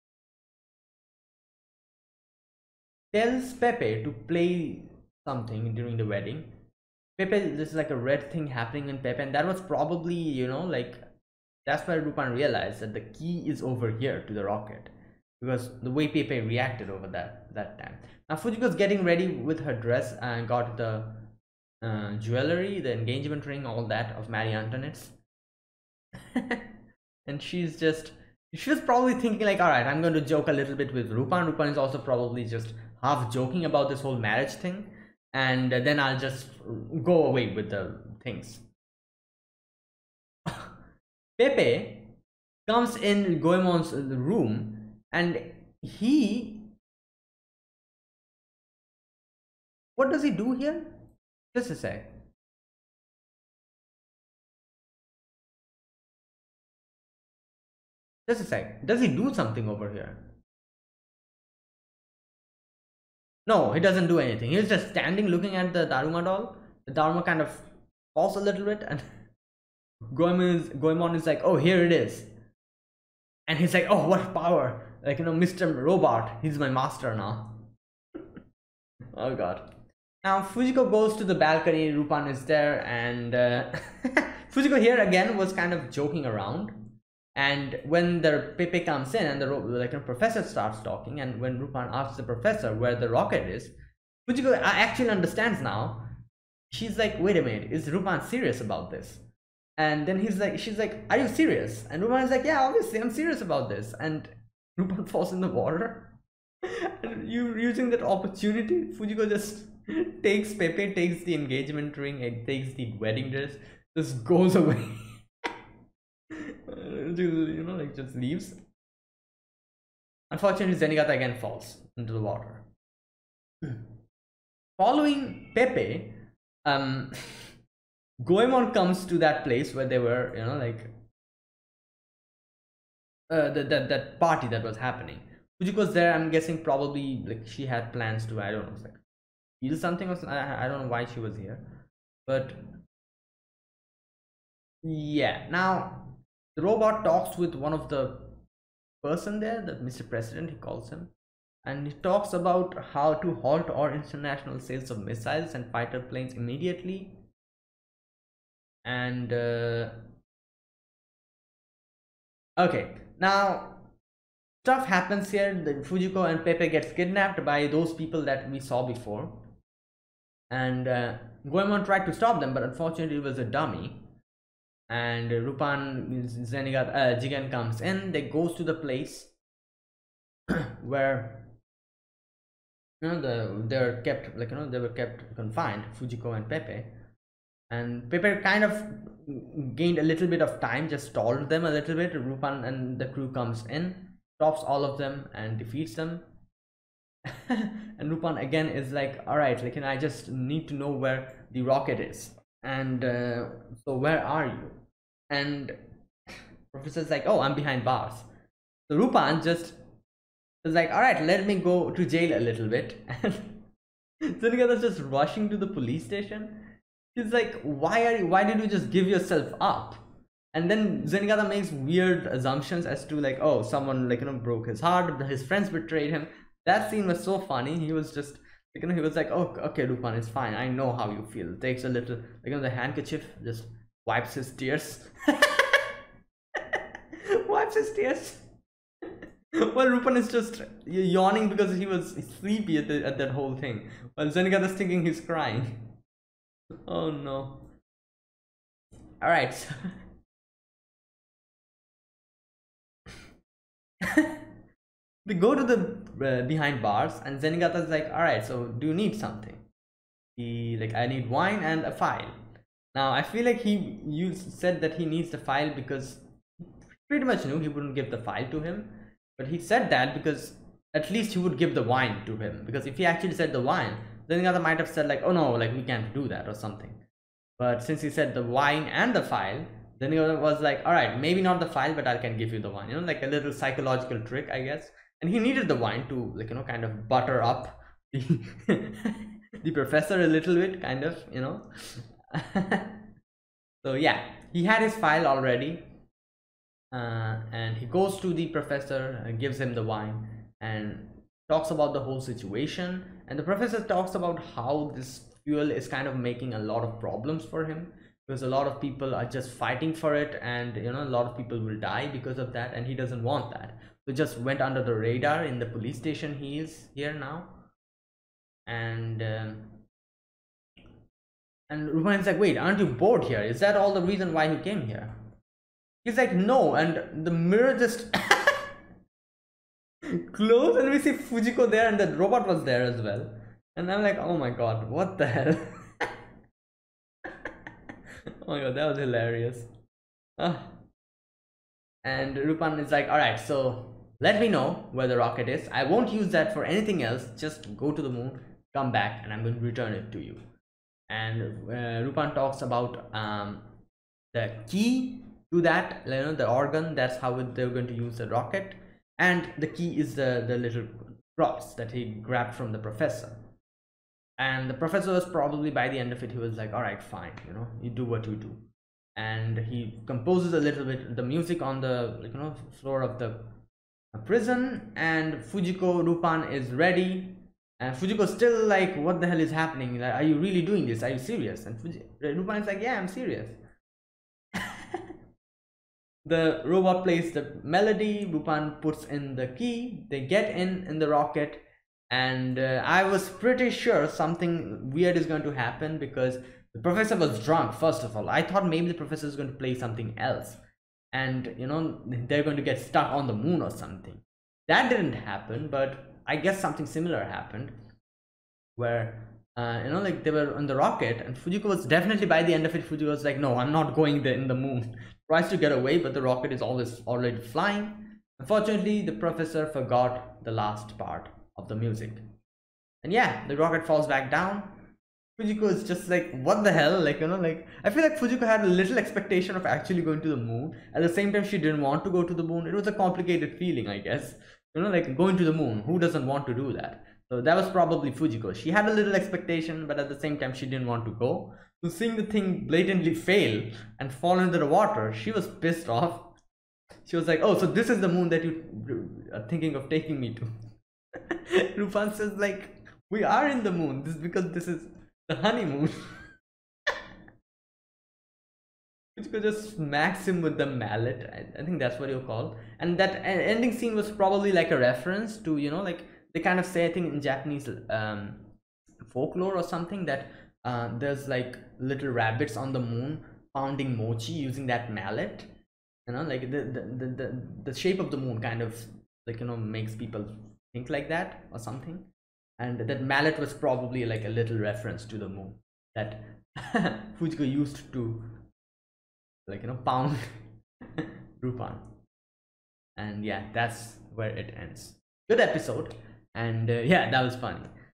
Speaker 1: tells Pepe to play something during the wedding. Pepe, there's like a red thing happening in Pepe, and that was probably, you know, like, that's where Lupin realized that the key is over here to the rocket, because the way Pepe reacted over that that time. Now Fujiko's getting ready with her dress and got the uh, jewelry, the engagement ring, all that of Marie Antoinette's. And she's just, she was probably thinking like, all right, I'm going to joke a little bit with Lupin. Lupin is also probably just half joking about this whole marriage thing, and then I'll just go away with the things. Pepe comes in Goemon's room, and he, what does he do here? Just a sec. Just a sec. Does he do something over here? No, he doesn't do anything. He's just standing looking at the Daruma doll. The Daruma kind of falls a little bit, and Goemon is, Goemon is like, oh, here it is. And he's like, oh, what power. like, you know, Mister Robot, he's my master now. Oh god. Now Fujiko goes to the balcony, Lupin is there, and uh, Fujiko here again was kind of joking around. And when the Pepe comes in and the like a professor starts talking, and when Lupin asks the professor where the rocket is, Fujiko actually understands now. She's like, wait a minute, is Lupin serious about this? And then he's like, she's like, are you serious? And Lupin is like, yeah, obviously I'm serious about this. And Lupin falls in the water. And you using that opportunity, Fujiko just takes Pepe, takes the engagement ring, and takes the wedding dress, just goes away. You know, like just leaves. Unfortunately, Zenigata again falls into the water. Following Pepe, um, Goemon comes to that place where they were, you know, like uh, that that that party that was happening. Fujiko's there. I'm guessing probably like she had plans to, I don't know, like steal something or something. I, I don't know why she was here, but yeah. Now the robot talks with one of the person there, that Mister President, he calls him, and he talks about how to halt all international sales of missiles and fighter planes immediately. And uh, okay, now stuff happens here. The Fujiko and Pepe gets kidnapped by those people that we saw before, and uh, Goemon tried to stop them, but unfortunately it was a dummy. And uh, Lupin, Zenigata, uh, Jigen comes in. They goes to the place where, you know, the they're kept, like, you know, they were kept confined, Fujiko and Pepe. And Pepe kind of gained a little bit of time, just stalled them a little bit. Lupin and the crew comes in, stops all of them and defeats them. And Lupin again is like, all right, like, you know, I just need to know where the rocket is. And uh, so where are you? And Professor's like, oh, I'm behind bars. So Lupin just is like, all right, let me go to jail a little bit. And Zenigata's just rushing to the police station. He's like, why are you, why did you just give yourself up? And then Zenigata makes weird assumptions as to like, oh, someone, like, you know, broke his heart, his friends betrayed him. That scene was so funny. He was just, like, you know, he was like, oh, okay, Lupin, it's fine. I know how you feel. Takes a little, like, you know, the handkerchief, just wipes his tears. Wipes his tears. Well, Lupin is just yawning because he was sleepy at, the, at that whole thing. While Zenigata is thinking he's crying. Oh no. Alright. We go to the uh, behind bars, and Zenigata is like, alright, so do you need something? He like, I need wine and a file. Now I feel like he you said that he needs the file because he pretty much knew he wouldn't give the file to him. But he said that because at least he would give the wine to him. Because if he actually said the wine, then the other might have said like, oh no, like we can't do that or something. But since he said the wine and the file, then the other was like, all right, maybe not the file, but I can give you the wine. You know, like a little psychological trick, I guess. And he needed the wine to, like, you know, kind of butter up the, the professor a little bit, kind of, you know. So yeah, he had his file already. Uh, and he goes to the professor and gives him the wine and talks about the whole situation. And the professor talks about how this fuel is kind of making a lot of problems for him, because a lot of people are just fighting for it, and you know, a lot of people will die because of that, and he doesn't want that. So just went under the radar in the police station he is here now. And um, and Ruben's like, wait, aren't you bored here? Is that all the reason why you came here? He's like, no. And the mirror just closed, and we see Fujiko there, and the robot was there as well. And I'm like, oh my god, what the hell? Oh my god, that was hilarious. Ah. And Lupin is like, alright, so let me know where the rocket is. I won't use that for anything else. Just go to the moon, come back, and I'm going to return it to you. And uh, Lupin talks about um, the key to that, you know, the organ. That's how they're going to use the rocket. And the key is the, the little cross that he grabbed from the professor. And the professor was probably, by the end of it, he was like, all right, fine, you know, you do what you do. And he composes a little bit the music on the, like, you know, floor of the prison, and Fujiko Lupin is ready. And Fujiko's still like, what the hell is happening? Like, are you really doing this? Are you serious? And Fuji Lupin is like, yeah, I'm serious. The robot plays the melody, Lupin puts in the key, they get in in the rocket, and uh, I was pretty sure something weird is going to happen because the professor was drunk. First of all, I thought maybe the professor is going to play something else, and you know, they're going to get stuck on the moon or something. That didn't happen, but I guess something similar happened where uh, you know, like they were on the rocket, and Fujiko was definitely, by the end of it, Fujiko was like, no, I'm not going there in the moon. Tries to get away, but the rocket is always already flying. Unfortunately, the professor forgot the last part of the music, and yeah, the rocket falls back down. Fujiko is just like, what the hell? Like, you know, like, I feel like Fujiko had a little expectation of actually going to the moon. At the same time, she didn't want to go to the moon. It was a complicated feeling, I guess. You know, like going to the moon, who doesn't want to do that? So that was probably Fujiko. She had a little expectation, but at the same time, she didn't want to go. So seeing the thing blatantly fail and fall into the water, she was pissed off. She was like, oh, so this is the moon that you are thinking of taking me to. Lupin says like, we are in the moon. This is because this is the honeymoon. Fujiko just smacks him with the mallet. I, I think that's what you call. And that ending scene was probably like a reference to, you know, like they kind of say, I think in Japanese um, folklore or something, that uh, there's like little rabbits on the moon pounding mochi using that mallet. You know, like the the, the, the, the shape of the moon kind of like, you know, makes people think like that or something. And that mallet was probably like a little reference to the moon that Fujiko used to, like, you know, pound Lupin. And yeah, that's where it ends. Good episode. And uh, yeah, that was funny.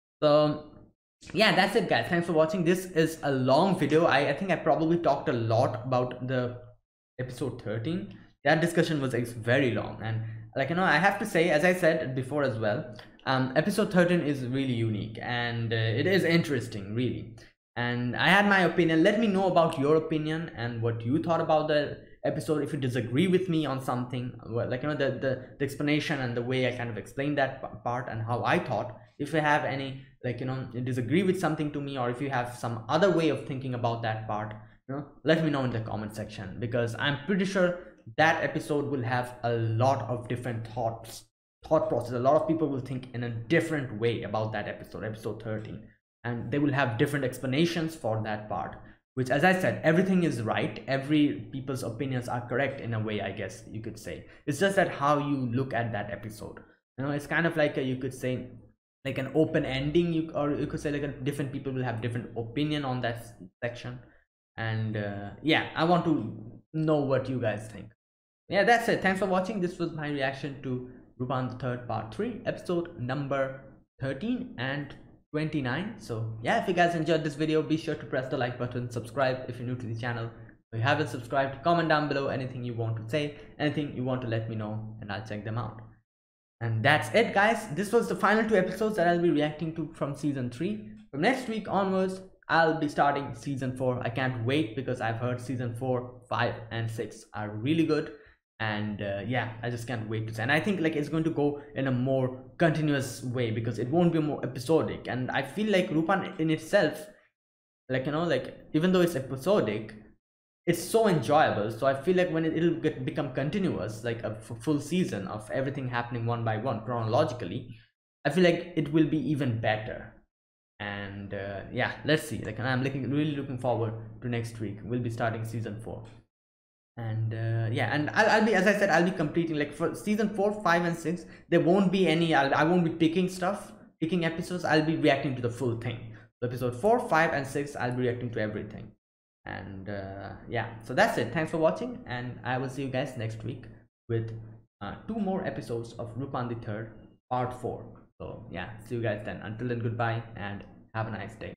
Speaker 1: So yeah, that's it guys, thanks for watching. This is a long video. I, I think I probably talked a lot about the episode thirteen. That discussion was very long, and like, you know, I have to say, as I said before as well, um episode thirteen is really unique, and uh, it is interesting really. And I had my opinion. Let me know about your opinion and what you thought about the episode. If you disagree with me on something, like, you know, the, the the explanation and the way I kind of explained that part and how I thought. If you have any, like, you know, you disagree with something to me, or if you have some other way of thinking about that part, you know, let me know in the comment section, because I'm pretty sure that episode will have a lot of different thoughts thought process. A lot of people will think in a different way about that episode, episode thirteen, and they will have different explanations for that part, which, as I said, everything is right. Every people's opinions are correct in a way, I guess you could say. It's just that how you look at that episode, you know, it's kind of like a, you could say, like an open ending, you or you could say like a, different people will have different opinion on that section. And uh, yeah, I want to know what you guys think. Yeah, that's it. Thanks for watching. This was my reaction to Lupin the Third Part three, episode number thirteen and twenty-nine. So yeah, if you guys enjoyed this video, be sure to press the like button, subscribe if you're new to the channel. If you haven't subscribed, comment down below anything you want to say, anything you want to let me know, and I'll check them out. And that's it guys, this was the final two episodes that I'll be reacting to from season three. From next week onwards, I'll be starting season four. I can't wait, because I've heard season four, five and six are really good. And uh, yeah, I just can't wait to see. And I think like it's going to go in a more continuous way, because it won't be more episodic. And I feel like Lupin in itself, like, you know, like even though it's episodic, it's so enjoyable. So I feel like when it, it'll get become continuous, like a full season of everything happening one by one chronologically, I feel like it will be even better. And uh, yeah, let's see. Like, I'm looking really looking forward to next week. We'll be starting season four. And uh, yeah, and I'll, I'll be, as I said, I'll be completing, like, for season four, five and six, there won't be any, I'll, I won't be picking stuff, picking episodes. I'll be reacting to the full thing. So episode four, five and six, I'll be reacting to everything. And uh, yeah, so that's it. Thanks for watching, and I will see you guys next week with uh, two more episodes of Lupin the Third Part four. So yeah, see you guys then. Until then, goodbye and have a nice day.